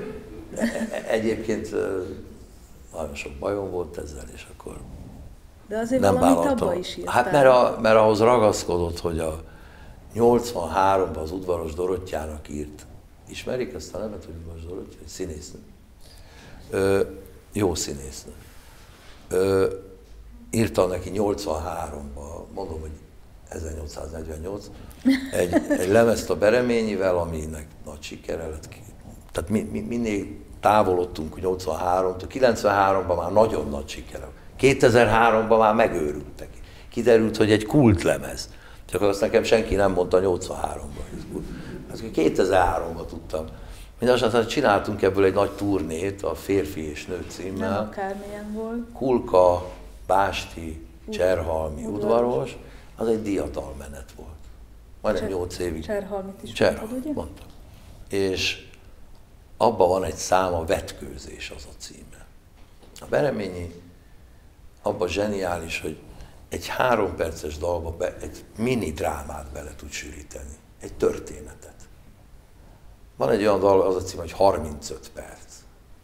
egyébként nagyon sok bajom volt ezzel, és akkor De azért nem valamit vállaltam. abba is írtál. Hát mert, a, mert ahhoz ragaszkodott, hogy a nyolcvanháromban az Udvaros Dorottyának írt. Ismerik ezt a nevet, hogy Udvaros Dorottya? Színésznő. Ö, jó színésznő. Ö, írtam neki nyolcvanháromban, mondom, hogy ezernyolcszáznegyvennyolc, egy, egy lemezt a Bereményivel, aminek nagy sikere lett ki. Tehát mi, mi, minél távolodtunk nyolcvanháromtól, kilencvenháromban már nagyon nagy sikere. kétezer-háromban már megőrültek. Kiderült, hogy egy kultlemez. Csak azt nekem senki nem mondta nyolcvanháromban. Ezt kétezer-háromban tudtam. Mindenesetre csináltunk ebből egy nagy turnét, a Férfi és Nő címmel. Nem akármilyen volt. Kulka, Básti, Cserhalmi, Udvaros, az egy diadalmenet volt. Majdnem nyolc évig. Cserhalmit is Cserhalmi, mondtad, ugye? mondtam. És abban van egy szám, a Vetkőzés az a címe. A Bereményi abban zseniális, hogy egy három perces dalba be, egy mini drámát bele tud sűríteni, egy történetet. Van egy olyan dal, az a cím, hogy harmincöt perc.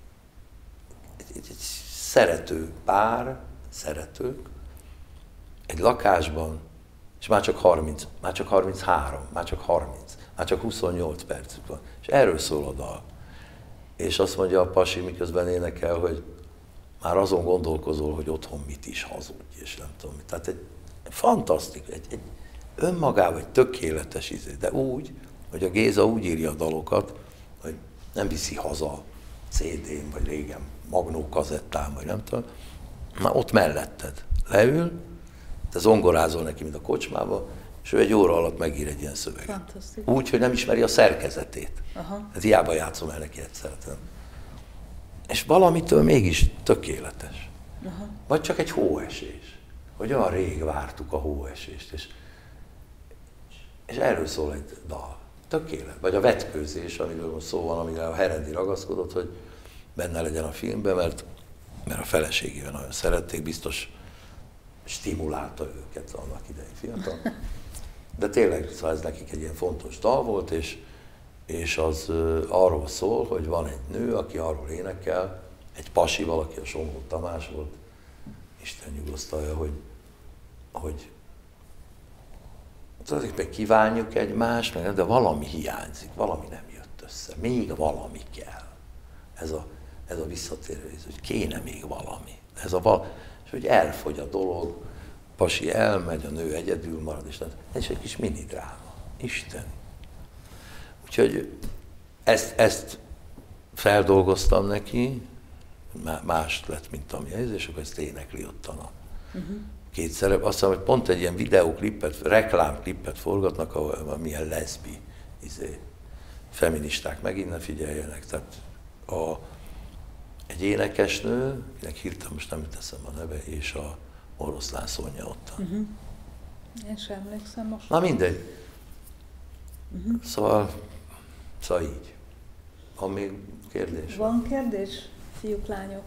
Egy, egy, egy szerető pár, szeretők, egy lakásban, és már csak harminc, már csak harminchárom, már csak harminc, már csak huszonnyolc percük van. És erről szól a dal. És azt mondja a pasi, miközben énekel, hogy már azon gondolkozol, hogy otthon mit is hazudj, és nem tudom mit. Tehát egy, egy fantasztikus, egy, egy önmagában egy tökéletes izé, de úgy, hogy a Géza úgy írja a dalokat, hogy nem viszi haza cé dén, vagy régen magnó kazettán, vagy nem tudom. Már ott melletted leül, te zongorázol neki, mint a kocsmába, és ő egy óra alatt megír egy ilyen szöveget. Úgy, hogy nem ismeri a szerkezetét. Aha. Ez hiába játszom el neki egyszer. És valamitől mégis tökéletes. Aha. Vagy csak egy hóesés. Hogy olyan rég vártuk a hóesést. És, és erről szól egy dal. Tökélet. Vagy a Vetkőzés, amiről most szó van, amire a Herendi ragaszkodott, hogy benne legyen a filmben, mert, mert a feleségével nagyon szerették, biztos stimulálta őket annak idején fiatal. De tényleg szóval ez nekik egy ilyen fontos dal volt, és, és az uh, arról szól, hogy van egy nő, aki arról énekel, egy pasi, valaki a Somló Tamás volt, Isten nyugosztalja, hogy, hogy tulajdonképpen kívánjuk egymást, de valami hiányzik, valami nem jött össze, még valami kell. Ez a, ez a visszatérés, hogy kéne még valami. Ez a val- és hogy elfogy a dolog, pasi elmegy, a nő egyedül marad, és ez egy kis mini dráma. Isten. Úgyhogy ezt, ezt feldolgoztam neki, más lett, mint ami ez, és akkor ezt énekli ott a nap. Uh-huh. Két szerep, azt hiszem, hogy pont egy ilyen videóklipet, reklámklipet forgatnak, ahol milyen leszbi izé, feministák megint ne figyeljenek. Tehát a, egy énekesnő, akinek hirtelen most nem teszem a neve, és a Oroszlán Szonya ott. Uh-huh. Én sem emlékszem most. Na mindegy. Uh-huh. Szóval, szóval így. Van még kérdés? Van kérdés, fiúk, lányok?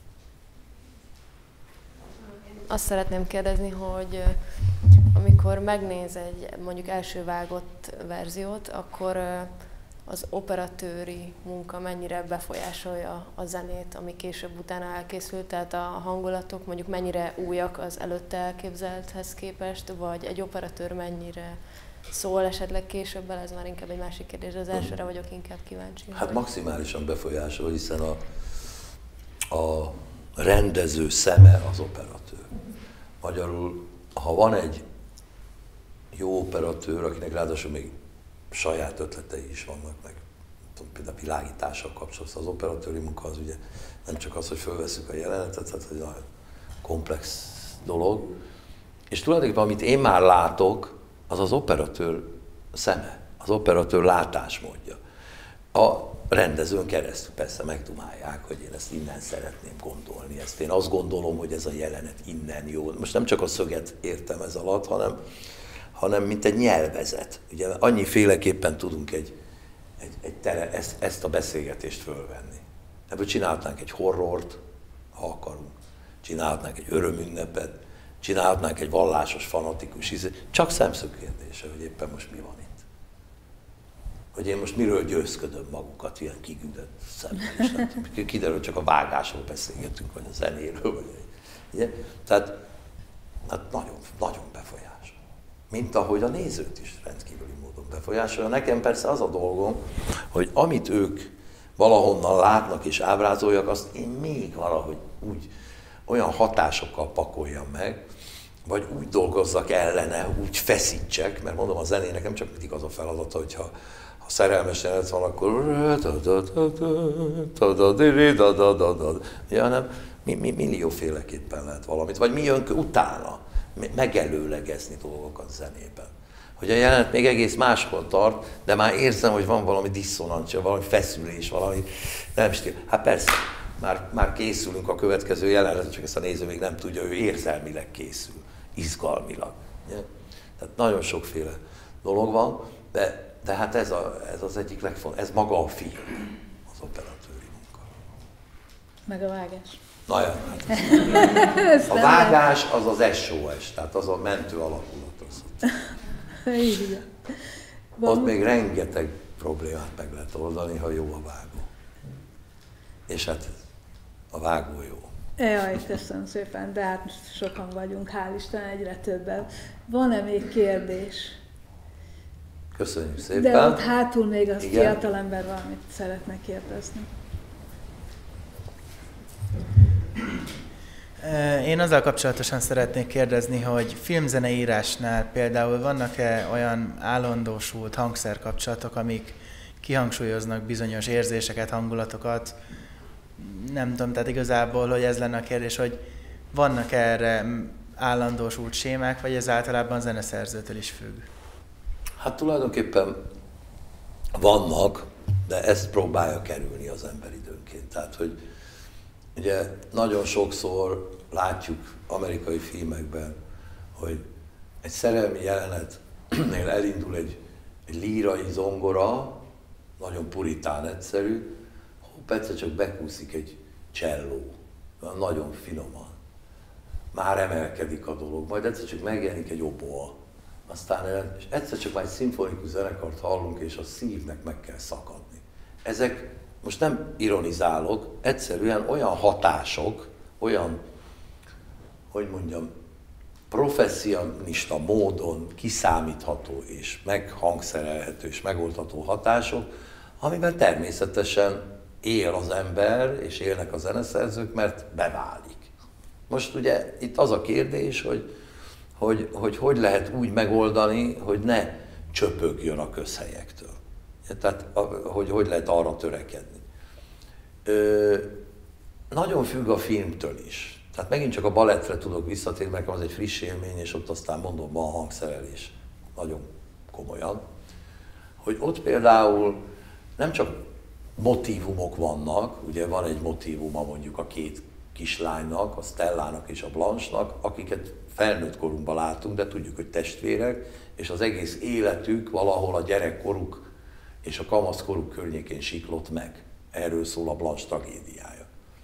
Azt szeretném kérdezni, hogy amikor megnéz egy mondjuk első vágott verziót, akkor az operatőri munka mennyire befolyásolja a zenét, ami később utána elkészült, tehát a hangulatok mondjuk mennyire újak az előtte elképzelthez képest, vagy egy operatőr mennyire szól esetleg később, ez már inkább egy másik kérdés, az elsőre vagyok inkább kíváncsi. Hát hogy... maximálisan befolyásol, hiszen a, a rendező szeme az operatőr. Magyarul, ha van egy jó operatőr, akinek ráadásul még saját ötletei is vannak, meg tudom, például a világítással kapcsolatban, az operatőri munka az ugye nem csak az, hogy fölveszünk a jelenetet, tehát egy nagyon komplex dolog. És tulajdonképpen, amit én már látok, az az operatőr szeme. az operatőr látásmódja. A rendezőn keresztül persze megdumálják, hogy én ezt innen szeretném gondolni, ezt én azt gondolom, hogy ez a jelenet innen jó. Most nem csak a szöget értem ez alatt, hanem, hanem mint egy nyelvezet. Ugye annyiféleképpen tudunk egy, egy, egy tere, ezt, ezt a beszélgetést fölvenni. Ebből csinálhatnánk egy horrort, ha akarunk, csinálhatnánk egy örömünnepet, csinálhatnánk egy vallásos, fanatikus ízé. Csak szemszög kérdése, hogy éppen most mi van itt. Hogy én most miről győzködöm magukat, ilyen kigüldött szemmel is. Nem tudom, kiderül, csak a vágásról beszélgetünk, vagy a zenéről, vagy ugye? Tehát hát nagyon, nagyon befolyásol. Mint ahogy a nézőt is rendkívüli módon befolyásolja. Nekem persze az a dolgom, hogy amit ők valahonnan látnak és ábrázoljak, azt én még valahogy úgy olyan hatásokkal pakoljam meg, vagy úgy dolgozzak ellene, úgy feszítsek, mert mondom, a zenének nem csak mindig az a feladata, hogyha ha szerelmes jelenet van, akkor ja, hanem millióféleképpen lehet valamit, vagy mi jön utána, megelőlegezni dolgokat zenében. Hogy a jelenet még egész máshol tart, de már érzem, hogy van valami diszonancia, valami feszülés, valami nem stíl. Hát persze, már, már készülünk a következő jelenetre, csak ezt a néző még nem tudja, ő érzelmileg készül, izgalmilag. Ja? Tehát nagyon sokféle dolog van, de, de hát ez, a, ez az egyik legfontosabb, ez maga a film, az operatőri munka. Meg a vágás. Na ja, hát a vágás az az es o es, tehát az a mentő alakulat. Így. Ott még rengeteg problémát meg lehet oldani, ha jó a vágó. És hát a vágó jó. Jaj, köszönöm szépen, de hát sokan vagyunk, hál' Isten, egyre többen. Van-e még kérdés? Köszönjük szépen. De ott hátul még az Igen? fiatalember valamit szeretne kérdezni. Én azzal kapcsolatosan szeretnék kérdezni, hogy filmzeneírásnál például vannak-e olyan állandósult hangszerkapcsolatok, amik kihangsúlyoznak bizonyos érzéseket, hangulatokat? Nem tudom, tehát igazából, hogy ez lenne a kérdés, hogy vannak erre állandósult sémák, vagy ez általában zeneszerzőtől is függ? Hát tulajdonképpen vannak, de ezt próbálja kerülni az ember időnként. Tehát, hogy ugye nagyon sokszor látjuk amerikai filmekben, hogy egy szerelmi jelenetnél elindul egy, egy lírai zongora, nagyon puritán egyszerű, hopp, egyszer csak bekúszik egy cselló, nagyon finoman. Már emelkedik a dolog, majd egyszer csak megjelenik egy oboa. Aztán és egyszer csak már egy szimfonikus zenekart hallunk, és a szívnek meg kell szakadni. Ezek, most nem ironizálok, egyszerűen olyan hatások, olyan, hogy mondjam, professzionista módon kiszámítható és meghangszerelhető és megoldható hatások, amiben természetesen él az ember, és élnek a zeneszerzők, mert beválik. Most ugye itt az a kérdés, hogy hogy hogy, hogy lehet úgy megoldani, hogy ne csöpögjön a közhelyektől. Tehát hogy, hogy lehet arra törekedni. Ö, nagyon függ a filmtől is. Tehát megint csak a balettre tudok visszatérni, nekem az egy friss élmény, és ott aztán mondom, van hangszerelés. Nagyon komolyan. Hogy ott például nem csak motívumok vannak, ugye van egy motívuma mondjuk a két kislánynak, a Stellának és a Blanche-nak, akiket felnőtt korunkban látunk, de tudjuk, hogy testvérek, és az egész életük valahol a gyerekkoruk és a kamaszkoruk környékén siklott meg. Erről szól a Blanche tragédiája.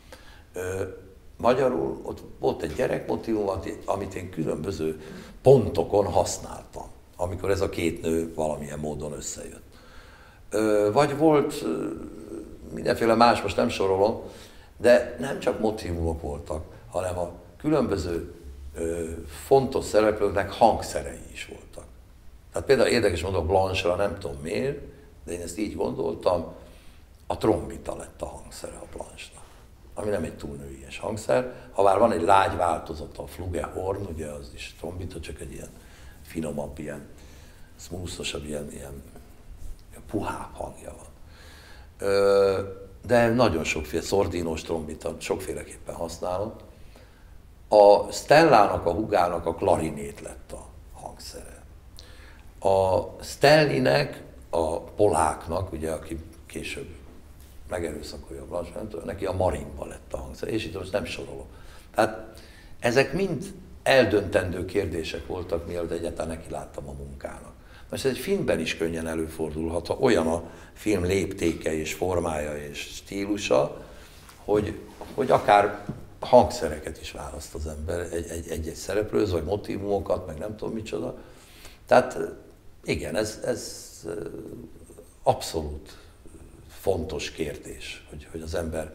Magyarul ott volt egy gyerekmotívum, amit én különböző pontokon használtam, amikor ez a két nő valamilyen módon összejött. Vagy volt mindenféle más, most nem sorolom, de nem csak motívumok voltak, hanem a különböző fontos szereplőknek hangszerei is voltak. Tehát például érdekes mondom, Blanche-ra nem tudom miért, de én ezt így gondoltam, a trombita lett a hangszere a Blanche-nak, ami nem egy túl nőies hangszer. Ha már van egy lágy változata, a Flugelhorn, ugye az is trombita, csak egy ilyen finomabb, ilyen smoothosabb, ilyen, ilyen puhább hangja van. Ö, de nagyon sokféle, szordinos trombita, sokféleképpen használom. A Stellának, a húgának a klarinét lett a hangszere. A Stellinek a poláknak, ugye, aki később megerőszakolja a Blanche Gardin, neki a Marinba lett a hangszer, és itt most nem sorolom. Tehát ezek mind eldöntendő kérdések voltak, mielőtt egyáltalán neki láttam a munkának. Most ez egy filmben is könnyen előfordulhat, ha olyan a film léptéke és formája és stílusa, hogy, hogy akár hangszereket is választ az ember egy-egy szereplőhöz, vagy motívumokat, meg nem tudom micsoda. Tehát igen, ez, ez abszolút fontos kérdés, hogy, hogy az ember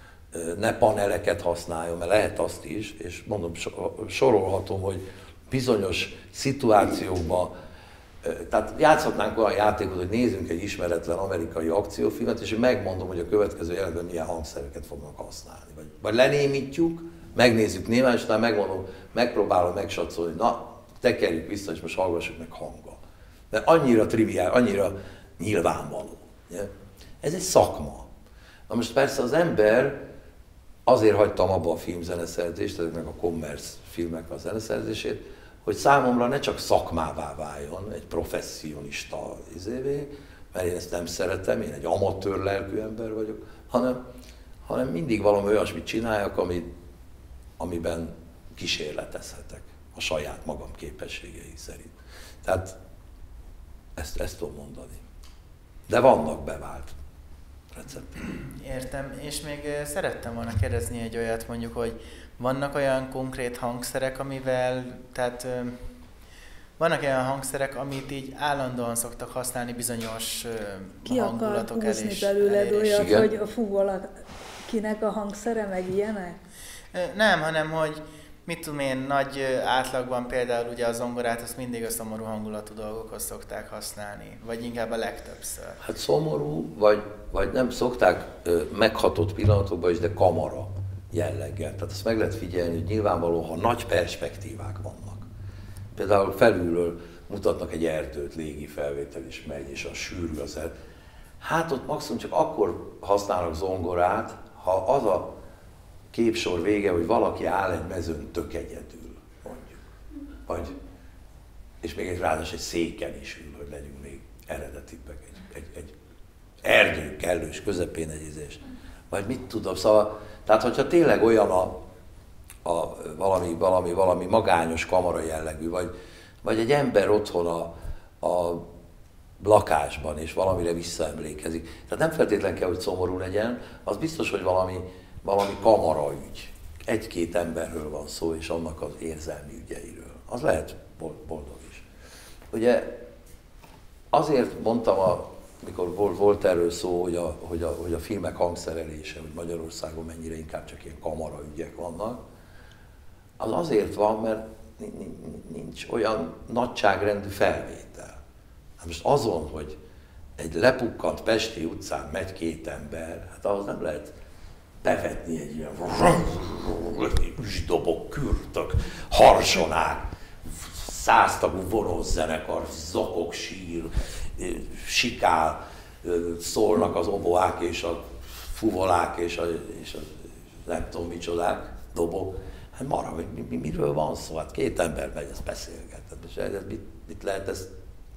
ne paneleket használjon, mert lehet azt is, és mondom, sorolhatom, hogy bizonyos szituációkban, tehát játszhatnánk olyan játékot, hogy nézzünk egy ismeretlen amerikai akciófilmet, és megmondom, hogy a következő jelenetben milyen hangszereket fognak használni. Vagy, vagy lenémítjuk, megnézzük néven, és utána megmondom, megpróbálom megsatszolni, na, tekerjük vissza, és most hallgassuk meg hanggal. Mert annyira triviál, annyira nyilvánvaló. Ugye? Ez egy szakma. Na most persze az ember, azért hagytam abba a filmzeneszerzést, ezeknek a commerce filmeknek a zeneszerzését, hogy számomra ne csak szakmává váljon, egy professzionista izévé, mert én ezt nem szeretem, én egy amatőr lelkű ember vagyok, hanem, hanem mindig valami olyasmit csináljak, ami, amiben kísérletezhetek a saját magam képességei szerint. Tehát ezt, ezt tudom mondani. De vannak bevált receptek. Értem, és még szerettem volna kérdezni egy olyat, mondjuk, hogy vannak olyan konkrét hangszerek, amivel, tehát vannak olyan hangszerek, amit így állandóan szoktak használni bizonyos Ki hangulatok elé. Ki akar húzni belőled olyat, igen. hogy a fú, kinek a hangszere, meg ilyenek? Nem, hanem hogy mit tudom én, nagy átlagban például ugye a zongorát azt mindig a szomorú hangulatú dolgokhoz szokták használni, vagy inkább a legtöbbször. Hát szomorú, vagy, vagy nem szokták ö, meghatott pillanatokban is, de kamara jelleggel. Tehát azt meg lehet figyelni, hogy nyilvánvalóan, ha nagy perspektívák vannak. Például felülről mutatnak egy erdőt, légi felvétel is megy, és a sűrű az erdő. Hát ott maximum csak akkor használnak zongorát, ha az a képsor vége, hogy valaki áll egy mezőn tök egyedül, mondjuk. Vagy, és még egy ráadásul egy széken is ül, hogy legyünk még eredetibbek. Egy, egy, egy erdő kellős közepén egy izés. Vagy mit tudom, szóval, tehát hogyha tényleg olyan a, a valami, valami, valami magányos kamara jellegű, vagy, vagy egy ember otthon a, a lakásban, és valamire visszaemlékezik. Tehát nem feltétlenül kell, hogy szomorú legyen, az biztos, hogy valami, valami kamaraügy. Egy-két emberről van szó, és annak az érzelmi ügyeiről. Az lehet boldog is. Ugye azért mondtam, a, mikor volt, volt erről szó, hogy a, hogy, a, hogy a filmek hangszerelése, hogy Magyarországon mennyire inkább csak ilyen kamaraügyek vannak, az azért van, mert nincs olyan nagyságrendű felvétel. Hát most azon, hogy egy lepukkant Pesti utcán megy két ember, hát ahhoz nem lehet bevetni egy ilyen üsdobok, kürtök, harsonák, száztagú vonószenekar, zokog, sír, sikál, szólnak az oboák és a fuvolák és a, és a nem tudom micsodák, dobok. Hát mara, hogy mi, mi, miről van szó? Hát két ember megy, ezt beszélget. Hát mit, mit lehet ezt?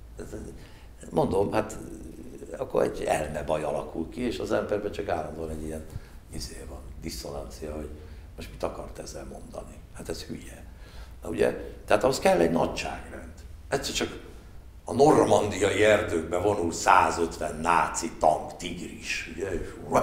Mondom, hát akkor egy elmebaj alakul ki, és az emberben csak állandóan egy ilyen izé van, diszonancia, hogy most mit akart ezzel mondani? Hát ez hülye. Na, ugye? Tehát ahhoz kell egy nagyságrend. Egyszer csak a normandiai erdőkbe vonul százötven náci tank, tigris, ugye?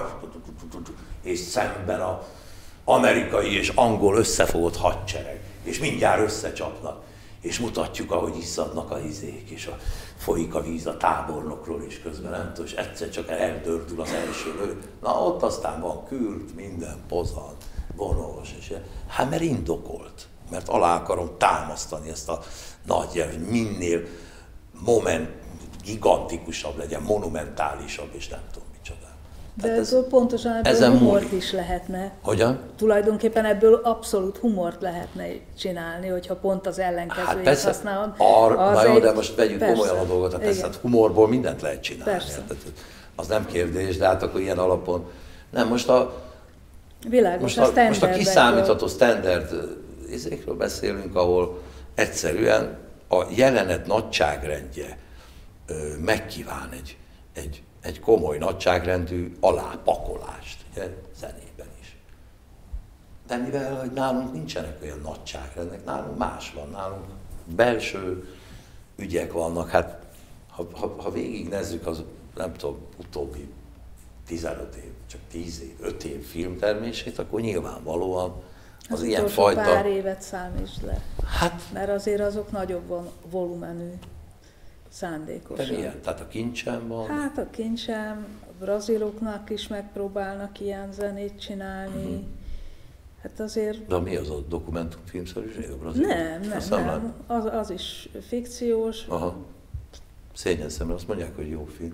És szemben a amerikai és angol összefogott hadsereg, és mindjárt összecsapnak, és mutatjuk, ahogy izzadnak a izék, és a, folyik a víz a tábornokról, és közben nem tudom, és egyszer csak eldördül az első lő. Na ott aztán van kürt, minden pozan, vonós, és hát mert indokolt, mert alá akarom támasztani ezt a nagy, hogy minél moment gigantikusabb legyen, monumentálisabb, és nem tudom micsoda. De ez, pontosan ebből humort múlik. Is lehetne. Hogyan? Tulajdonképpen ebből abszolút humort lehetne csinálni, hogyha pont az ellenkezőjét hát használod. Ar, na jó, egy... de most vegyük persze. komolyan a dolgot, hát ezt, hát humorból mindent lehet csinálni. Persze. Hát, az nem kérdés, de hát akkor ilyen alapon. Nem, most a, Világos, most a, a, most a kiszámítható standard izékről beszélünk, ahol egyszerűen a jelenet nagyságrendje ö, megkíván egy, egy, egy komoly nagyságrendű alápakolást, ugye, zenében is. De mivel hogy nálunk nincsenek olyan nagyságrendek, nálunk más van, nálunk belső ügyek vannak, hát ha, ha, ha végignézzük az, nem tudom, utóbbi tizenöt év, csak tíz év, öt év filmtermését, akkor nyilvánvalóan az, az ilyen fajta... pár évet számítsd le. Hát... Mert azért azok nagyobb volumenű, szándékosan. De milyen? Tehát a Kincsem van? Hát a Kincsem, a braziloknak is megpróbálnak ilyen zenét csinálni. Uh-huh. Hát azért... De mi az a dokumentumfilmszerűség a brazil? Nem, nem, nem. nem. Az, az is fikciós. Aha. Szényen szemre azt mondják, hogy jó film.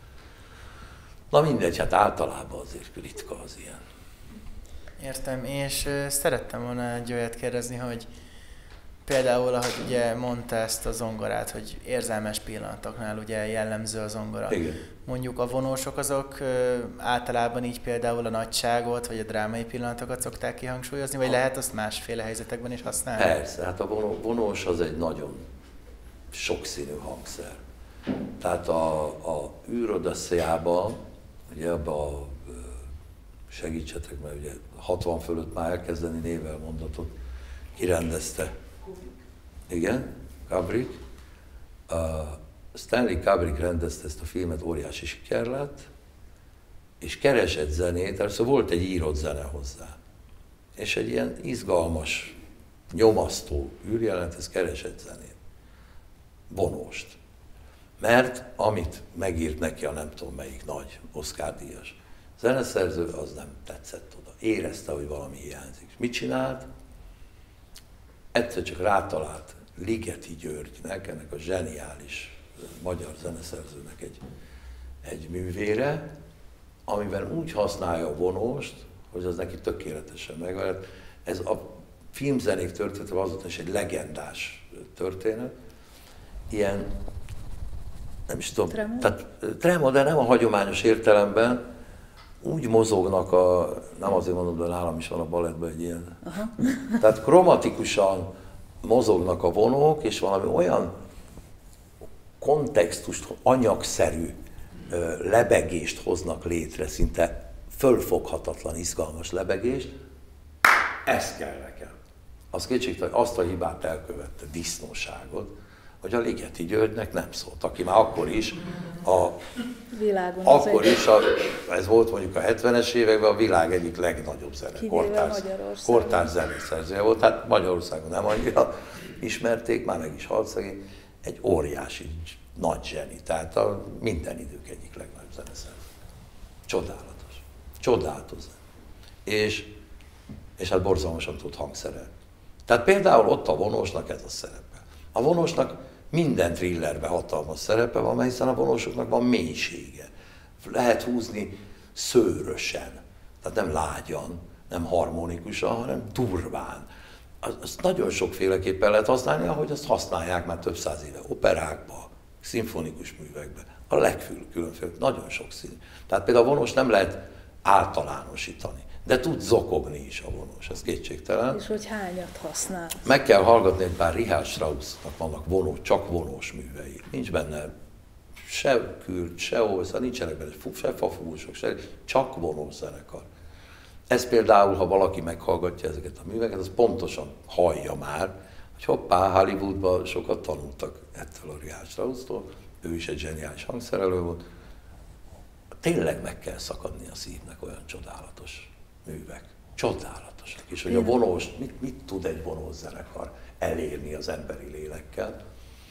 Na mindegy, hát általában azért ritka az ilyen. Értem, és uh, szerettem volna egy olyat kérdezni, hogy például, ahogy ugye mondta ezt a zongorát, hogy érzelmes pillanatoknál ugye jellemző a zongora. Igen. Mondjuk a vonósok azok uh, általában így például a nagyságot, vagy a drámai pillanatokat szokták kihangsúlyozni, vagy lehet azt másféle helyzetekben is használni? Persze, hát a vonós az egy nagyon sokszínű hangszer. Tehát a, a űrodösszejában, ugye abban a, segítsetek, mert ugye hatvan fölött már elkezdeni nével mondatot, kirendezte. Igen, Kubrick. Uh, Stanley Kubrick rendezte ezt a filmet, óriási siker lett, és keresett zenét, először volt egy írott zene hozzá. És egy ilyen izgalmas, nyomasztó űrjelenthez keresett zenét. Vonóst. Mert amit megírt neki a nem tudom melyik nagy Oscar-díjas zeneszerző, az nem tetszett oda. Érezte, hogy valami hiányzik. Mit csinált? Egyszer csak rátalált Ligeti Györgynek, ennek a zseniális magyar zeneszerzőnek egy, egy művére, amiben úgy használja a vonóst, hogy az neki tökéletesen megvan. Ez a filmzenék története azóta is egy legendás történet. Ilyen, nem is tudom, tremo? Tehát tremo, de nem a hagyományos értelemben, úgy mozognak a, nem azért mondom, de nálam is van a balettben egy ilyen. Aha. Tehát kromatikusan mozognak a vonók, és valami olyan kontextust, anyagszerű lebegést hoznak létre, szinte fölfoghatatlan, izgalmas lebegést. Ez kell nekem. Az kétségtelen, azt a hibát elkövette, disznóságot, hogy a Ligeti Györgynek nem szólt, aki már akkor is a világon akkor is, a, ez volt mondjuk a hetvenes években a világ egyik legnagyobb zene, kortárs, kortárs zeneszerzője volt, hát Magyarországon nem annyira ismerték, már meg is halt szegény, egy óriási, nagy zseni, tehát a minden idők egyik legnagyobb zeneszerző. Csodálatos, csodálatos zene. És, és hát borzalmasan tud hangszerelni. Tehát például ott a vonósnak ez a szerepe. A vonósnak minden thrillerben hatalmas szerepe van, mert hiszen a vonósoknak van mélysége. Lehet húzni szőrösen, tehát nem lágyan, nem harmonikusan, hanem durván. Azt nagyon sokféleképpen lehet használni, ahogy azt használják már több száz éve operákban, szimfonikus művekben. A legfül különféle, nagyon sokszínű. Tehát például a vonós nem lehet általánosítani, de tud zokogni is a vonós, ez kétségtelen. És hogy hányat használ. Meg kell hallgatni, hogy bár Richard Straussnak vannak vonó, csak vonós művei. Nincs benne se kürt, se óveszal, nincsenek benne se fafúgósok, se, csak vonós zenekar. Ez például, ha valaki meghallgatja ezeket a műveket, az pontosan hallja már, hogy hoppá, Hollywoodban sokat tanultak ettől a Richard Strausstól, ő is egy zseniális hangszerelő volt. Tényleg meg kell szakadni a szívnek, olyan csodálatos művek. Csodálatosak. És hogy a vonós, mit, mit tud egy vonós zenekar elérni az emberi lélekkel.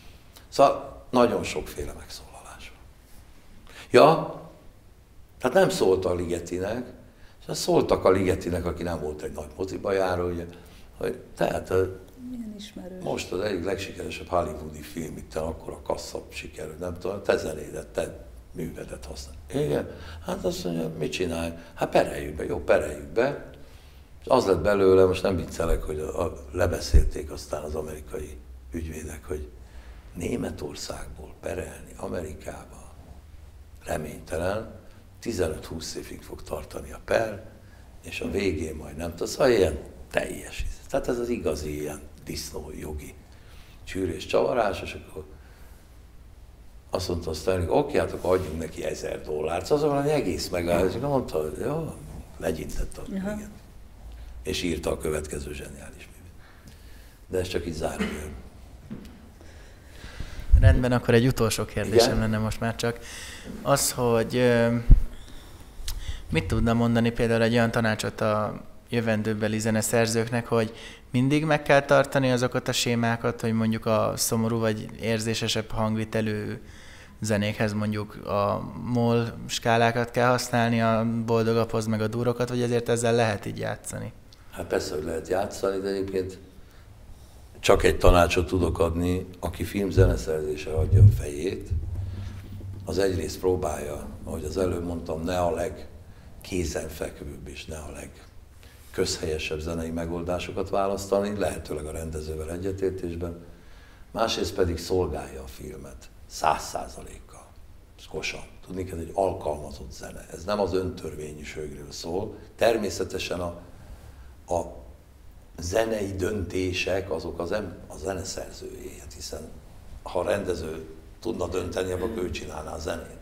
Szóval nagyon sokféle megszólalás van. Ja, tehát nem szólt a Ligetinek, és szóltak a Ligetinek, aki nem volt egy nagy moziba járó, ugye, hogy tehát most az egyik legsikeresebb hollywoodi film, itt akkor a kasszabb sikerül, nem tudom, te zenédet, te művedet használ. Igen, hát azt mondja, mit csinálj? Hát pereljük be, jó, pereljük be. És az lett belőle, most nem viccelek, hogy a, a, lebeszélték aztán az amerikai ügyvédek, hogy Németországból perelni Amerikába reménytelen, tizenöt-húsz évig fog tartani a per, és a végén majd nem tudom, szóval ilyen teljes. Tehát ez az igazi ilyen disznó jogi csűrés, csavarás, és akkor azt mondta a Stanley, oké, hát akkor adjunk neki ezer dollárt. Azonban egy egész megállás, és mondta, hogy jó, legyintett a igen. És írta a következő zseniális művet. De ez csak így zárójel. Rendben, akkor egy utolsó kérdésem Igen? lenne most már csak. Az, hogy mit tudna mondani például egy olyan tanácsot a jövendőbeli zeneszerzőknek, hogy mindig meg kell tartani azokat a sémákat, hogy mondjuk a szomorú vagy érzésesebb hangvitelű zenékhez mondjuk a moll skálákat kell használni, a boldogaphoz meg a durokat, vagy ezért ezzel lehet így játszani? Hát persze, hogy lehet játszani, de egyébként csak egy tanácsot tudok adni, aki filmzeneszerzésre adja a fejét, az egyrészt próbálja, ahogy az előbb mondtam, ne a legkézenfekvőbb és ne a legközhelyesebb zenei megoldásokat választani, lehetőleg a rendezővel egyetértésben, másrészt pedig szolgálja a filmet száz százalékkal. Kosan. Tudni kell, egy alkalmazott zene. Ez nem az öntörvényűségről szól. Természetesen a, a zenei döntések azok az em, a zeneszerzőjé, hiszen ha a rendező tudna dönteni, akkor ő csinálná a zenét.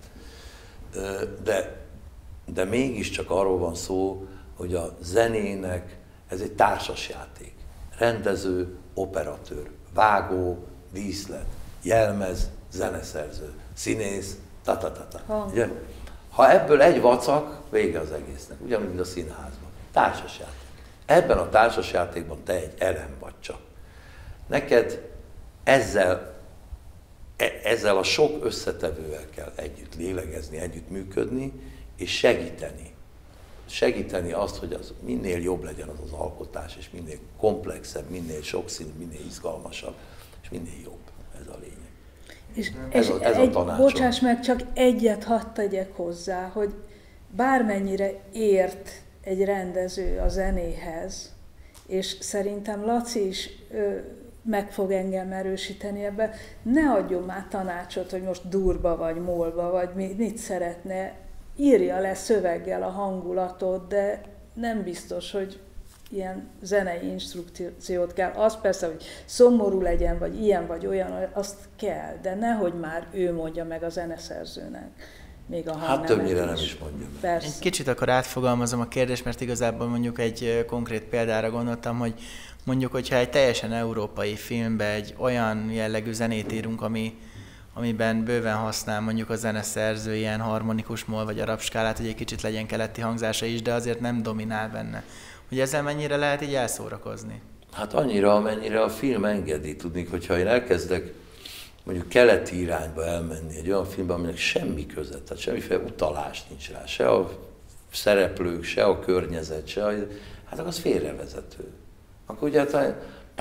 De, de mégiscsak arról van szó, hogy a zenének ez egy társasjáték. Rendező, operatőr, vágó, díszlet, jelmez, zeneszerző, színész, ta-ta-ta-ta. Ha ebből egy vacak, vége az egésznek, ugyanúgy, mint a színházban. Társasjáték. Ebben a társasjátékban te egy elem vagy csak. Neked ezzel, ezzel a sok összetevővel kell együtt lélegezni, együtt működni, és segíteni. Segíteni azt, hogy az minél jobb legyen az az alkotás, és minél komplexebb, minél sokszínű, minél izgalmasabb, és minél jobb. Ez a lényeg. És, ez és a, ez egy, a tanácsom. bocsáss meg, csak egyet hadd tegyek hozzá, hogy bármennyire ért egy rendező a zenéhez, és szerintem Laci is ö, meg fog engem erősíteni ebben, ne adjon már tanácsot, hogy most durba vagy, molba vagy, mit szeretne, írja le szöveggel a hangulatot, de nem biztos, hogy ilyen zenei instrukciót kell. Az persze, hogy szomorú legyen, vagy ilyen, vagy olyan, azt kell, de nehogy már ő mondja meg a zeneszerzőnek. Még a hát többnyire nem is mondja meg. Persze. Egy kicsit akkor átfogalmazom a kérdést, mert igazából mondjuk egy konkrét példára gondoltam, hogy mondjuk, hogyha egy teljesen európai filmbe egy olyan jellegű zenét írunk, ami, amiben bőven használ mondjuk a zeneszerző ilyen harmonikus moll vagy arab skálát, hogy egy kicsit legyen keleti hangzása is, de azért nem dominál benne. Hogy ezzel mennyire lehet így elszórakozni? Hát annyira, amennyire a film engedi. Tudni, hogyha én elkezdek mondjuk keleti irányba elmenni egy olyan filmbe, aminek semmi köze, tehát semmiféle utalás nincs rá, se a szereplők, se a környezet, se a... hát akkor az félrevezető. Akkor ugye hát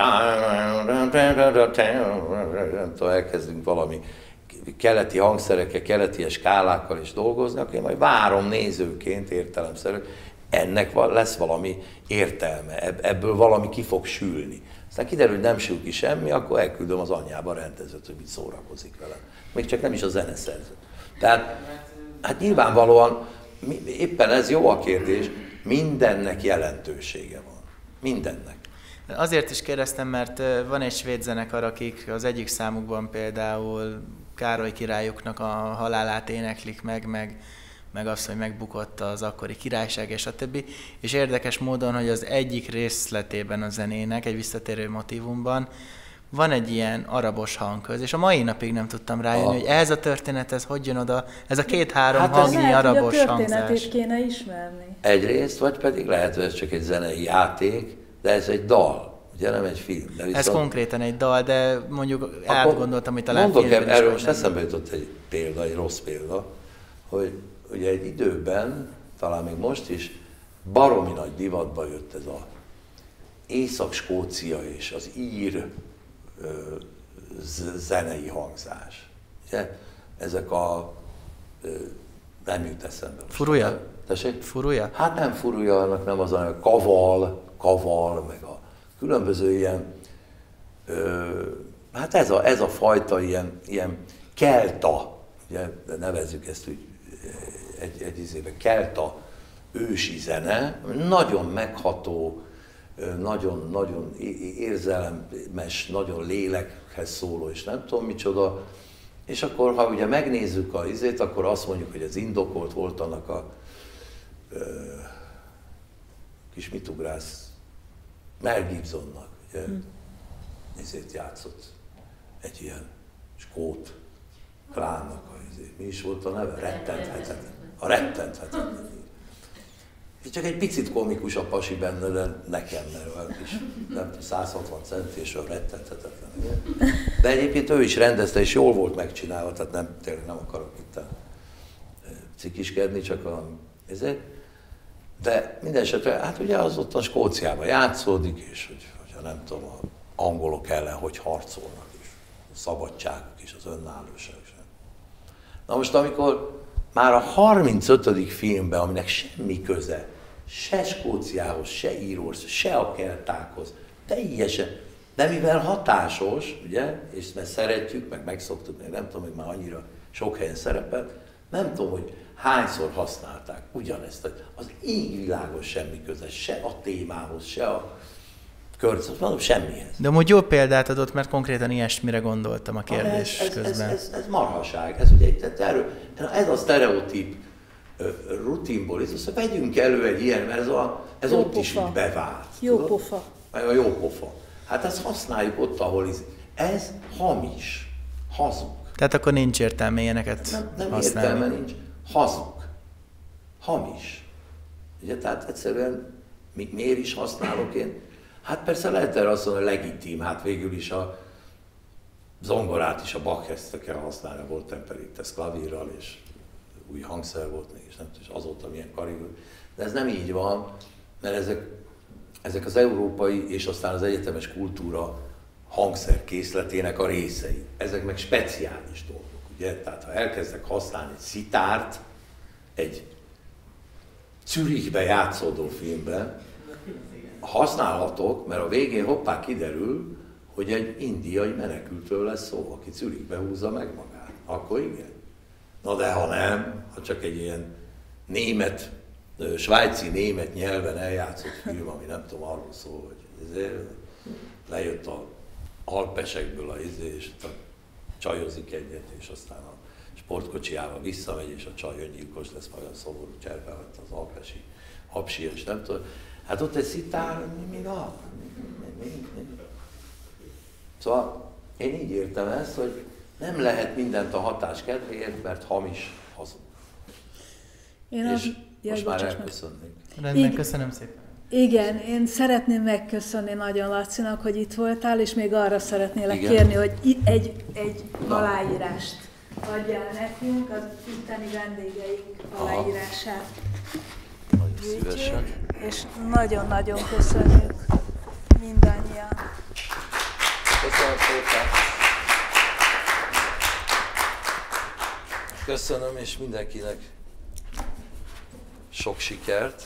elkezdünk valami keleti hangszerekkel, keleti skálákkal is dolgozni, akkor én majd várom nézőként értelemszerűen, ennek lesz valami értelme, ebből valami ki fog sülni. Aztán kiderül, hogy nem sül ki semmi, akkor elküldöm az anyjába a rendezőt, hogy mit szórakozik vele. Még csak nem is a zeneszerző. Tehát, hát nyilvánvalóan, éppen ez jó a kérdés, mindennek jelentősége van. Mindennek. Azért is kérdeztem, mert van egy svéd zenekar, akik az egyik számukban például Károly királyuknak a halálát éneklik meg, meg meg azt, hogy megbukott az akkori királyság, és a többi. És érdekes módon, hogy az egyik részletében a zenének, egy visszatérő motívumban van egy ilyen arabos hangköz, és a mai napig nem tudtam rájönni, a... hogy ehhez a történethez hogy jön oda, ez a két-három hát hangnyi lehet, arabos hogy a hangzás. történetét kéne ismerni. Egyrészt, vagy pedig lehet, hogy ez csak egy zenei játék, de ez egy dal, ugye nem egy film. De viszont... Ez konkrétan egy dal, de mondjuk akkor átgondoltam, hogy talán mondok filmben erről is most eszembe jutott egy példa, egy rossz példa, hogy ugye egy időben, talán még most is, baromi nagy divatba jött ez a Észak-Skócia és az ír ö, zenei hangzás. Ugye? Ezek a... Ö, nem jut eszembe. Furúja? Tessék? Furúja? Hát nem furúja, annak nem az, a kaval, kaval, meg a különböző ilyen... Ö, hát ez a, ez a fajta ilyen, ilyen kelta, ugye nevezzük ezt úgy, egy, egy izébe, kelta ősi zene, nagyon megható, nagyon, nagyon érzelmes, nagyon lélekhez szóló, és nem tudom micsoda, És akkor, ha ugye megnézzük a izét, akkor azt mondjuk, hogy ez indokolt volt annak a ö, kis mitugrász Mel Gibsonnak, ugye, hmm. izét játszott egy ilyen skót klánnak, a izét. Mi is volt a neve? Rettenthetetlen. A rettenthetetlen. Csak egy picit komikus a pasi benne, de nekem, mert olyan kis, nem tudom, száz hatvan centi, és olyan rettenthetetlen. De egyébként ő is rendezte, és jól volt megcsinálva, tehát nem, tényleg nem akarok itt cikiskedni, csak a... ezért. De minden esetre, hát ugye az ott a Skóciában játszódik, és hogy, hogyha nem tudom, az angolok ellen hogy harcolnak, és a szabadságuk és az önállóság sem. Na most, amikor már a harmincötödik filmben, aminek semmi köze, se Skóciához, se Írországhoz, se a keltákhoz, teljesen, de mivel hatásos, ugye, és mert szeretjük, meg megszoktuk, meg nem tudom, hogy már annyira sok helyen szerepel, nem tudom, hogy hányszor használták ugyanezt, az égvilágos semmi köze, se a témához, se a környezethez, mondom, semmihez. De amúgy jó példát adott, mert konkrétan ilyesmire gondoltam a kérdés ez, ez, közben. Ez, ez, ez marhaság, ez, ugye, erről, ez a sztereotíp rutinból, ez az, hogy vegyünk elő egy ilyen, mert ez, a, ez ott pofa. Is úgy bevált. Jó tudod? Pofa. A jó pofa. Hát ezt használjuk ott, ahol ez, ez hamis, hazug. Tehát akkor nincs értelme ilyeneket nem, nem használni. Nem értelme nincs, hazug, hamis. Ugye, tehát egyszerűen mi, miért is használok én? Hát persze lehet erre azt mondani, hogy legitim, hát végül is a zongorát is a Bach kezdte kell használni, a volt Temperites klavírral, és új hangszer volt még, és nem tudom, és azóta milyen karigő. De ez nem így van, mert ezek, ezek az európai és aztán az egyetemes kultúra hangszerkészletének a részei. Ezek meg speciális dolgok, ugye? Tehát ha elkezdek használni egy szitárt egy Zürichbe játszódó filmben, használhatok, mert a végén hoppá kiderül, hogy egy indiai menekültről lesz szó, aki Zürichbe húzza meg magát. Akkor igen. Na de ha nem, ha csak egy ilyen német, svájci német nyelven eljátszott film, ami nem tudom, arról szól, hogy ezért lejött a alpesekből a izé, és csajozik egyet, és aztán a sportkocsiával visszamegy, és a csaj öngyilkos lesz, majd a szomorú cserbe hagyta az alpesi hapsi, és nem tudom. Hát ott egy szitár, mi van? Szóval én így értem ezt, hogy nem lehet mindent a hatás kedvéért, mert hamis, hazug. Én és az... most Jaj, már elköszönnék. Rendben, köszönöm szépen. Igen, én szeretném megköszönni nagyon Lacinak, hogy itt voltál, és még arra szeretnélek Igen. kérni, hogy egy, egy aláírást adjál nekünk, az itteni vendégeink aláírását. Nagyon szívesen. És nagyon-nagyon köszönjük mindannyian. Köszönöm szépen. Köszönöm, és mindenkinek sok sikert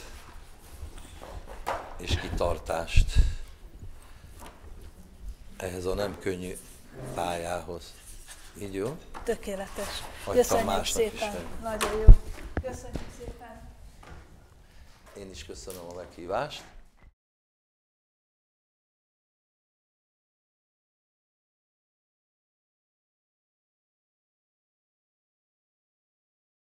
és kitartást ehhez a nem könnyű pályához. Így jó? Tökéletes. Hagytam Köszönjük másnak is szépen. fel. Nagyon jó. Köszönjük szépen. Én is köszönöm a meghívást.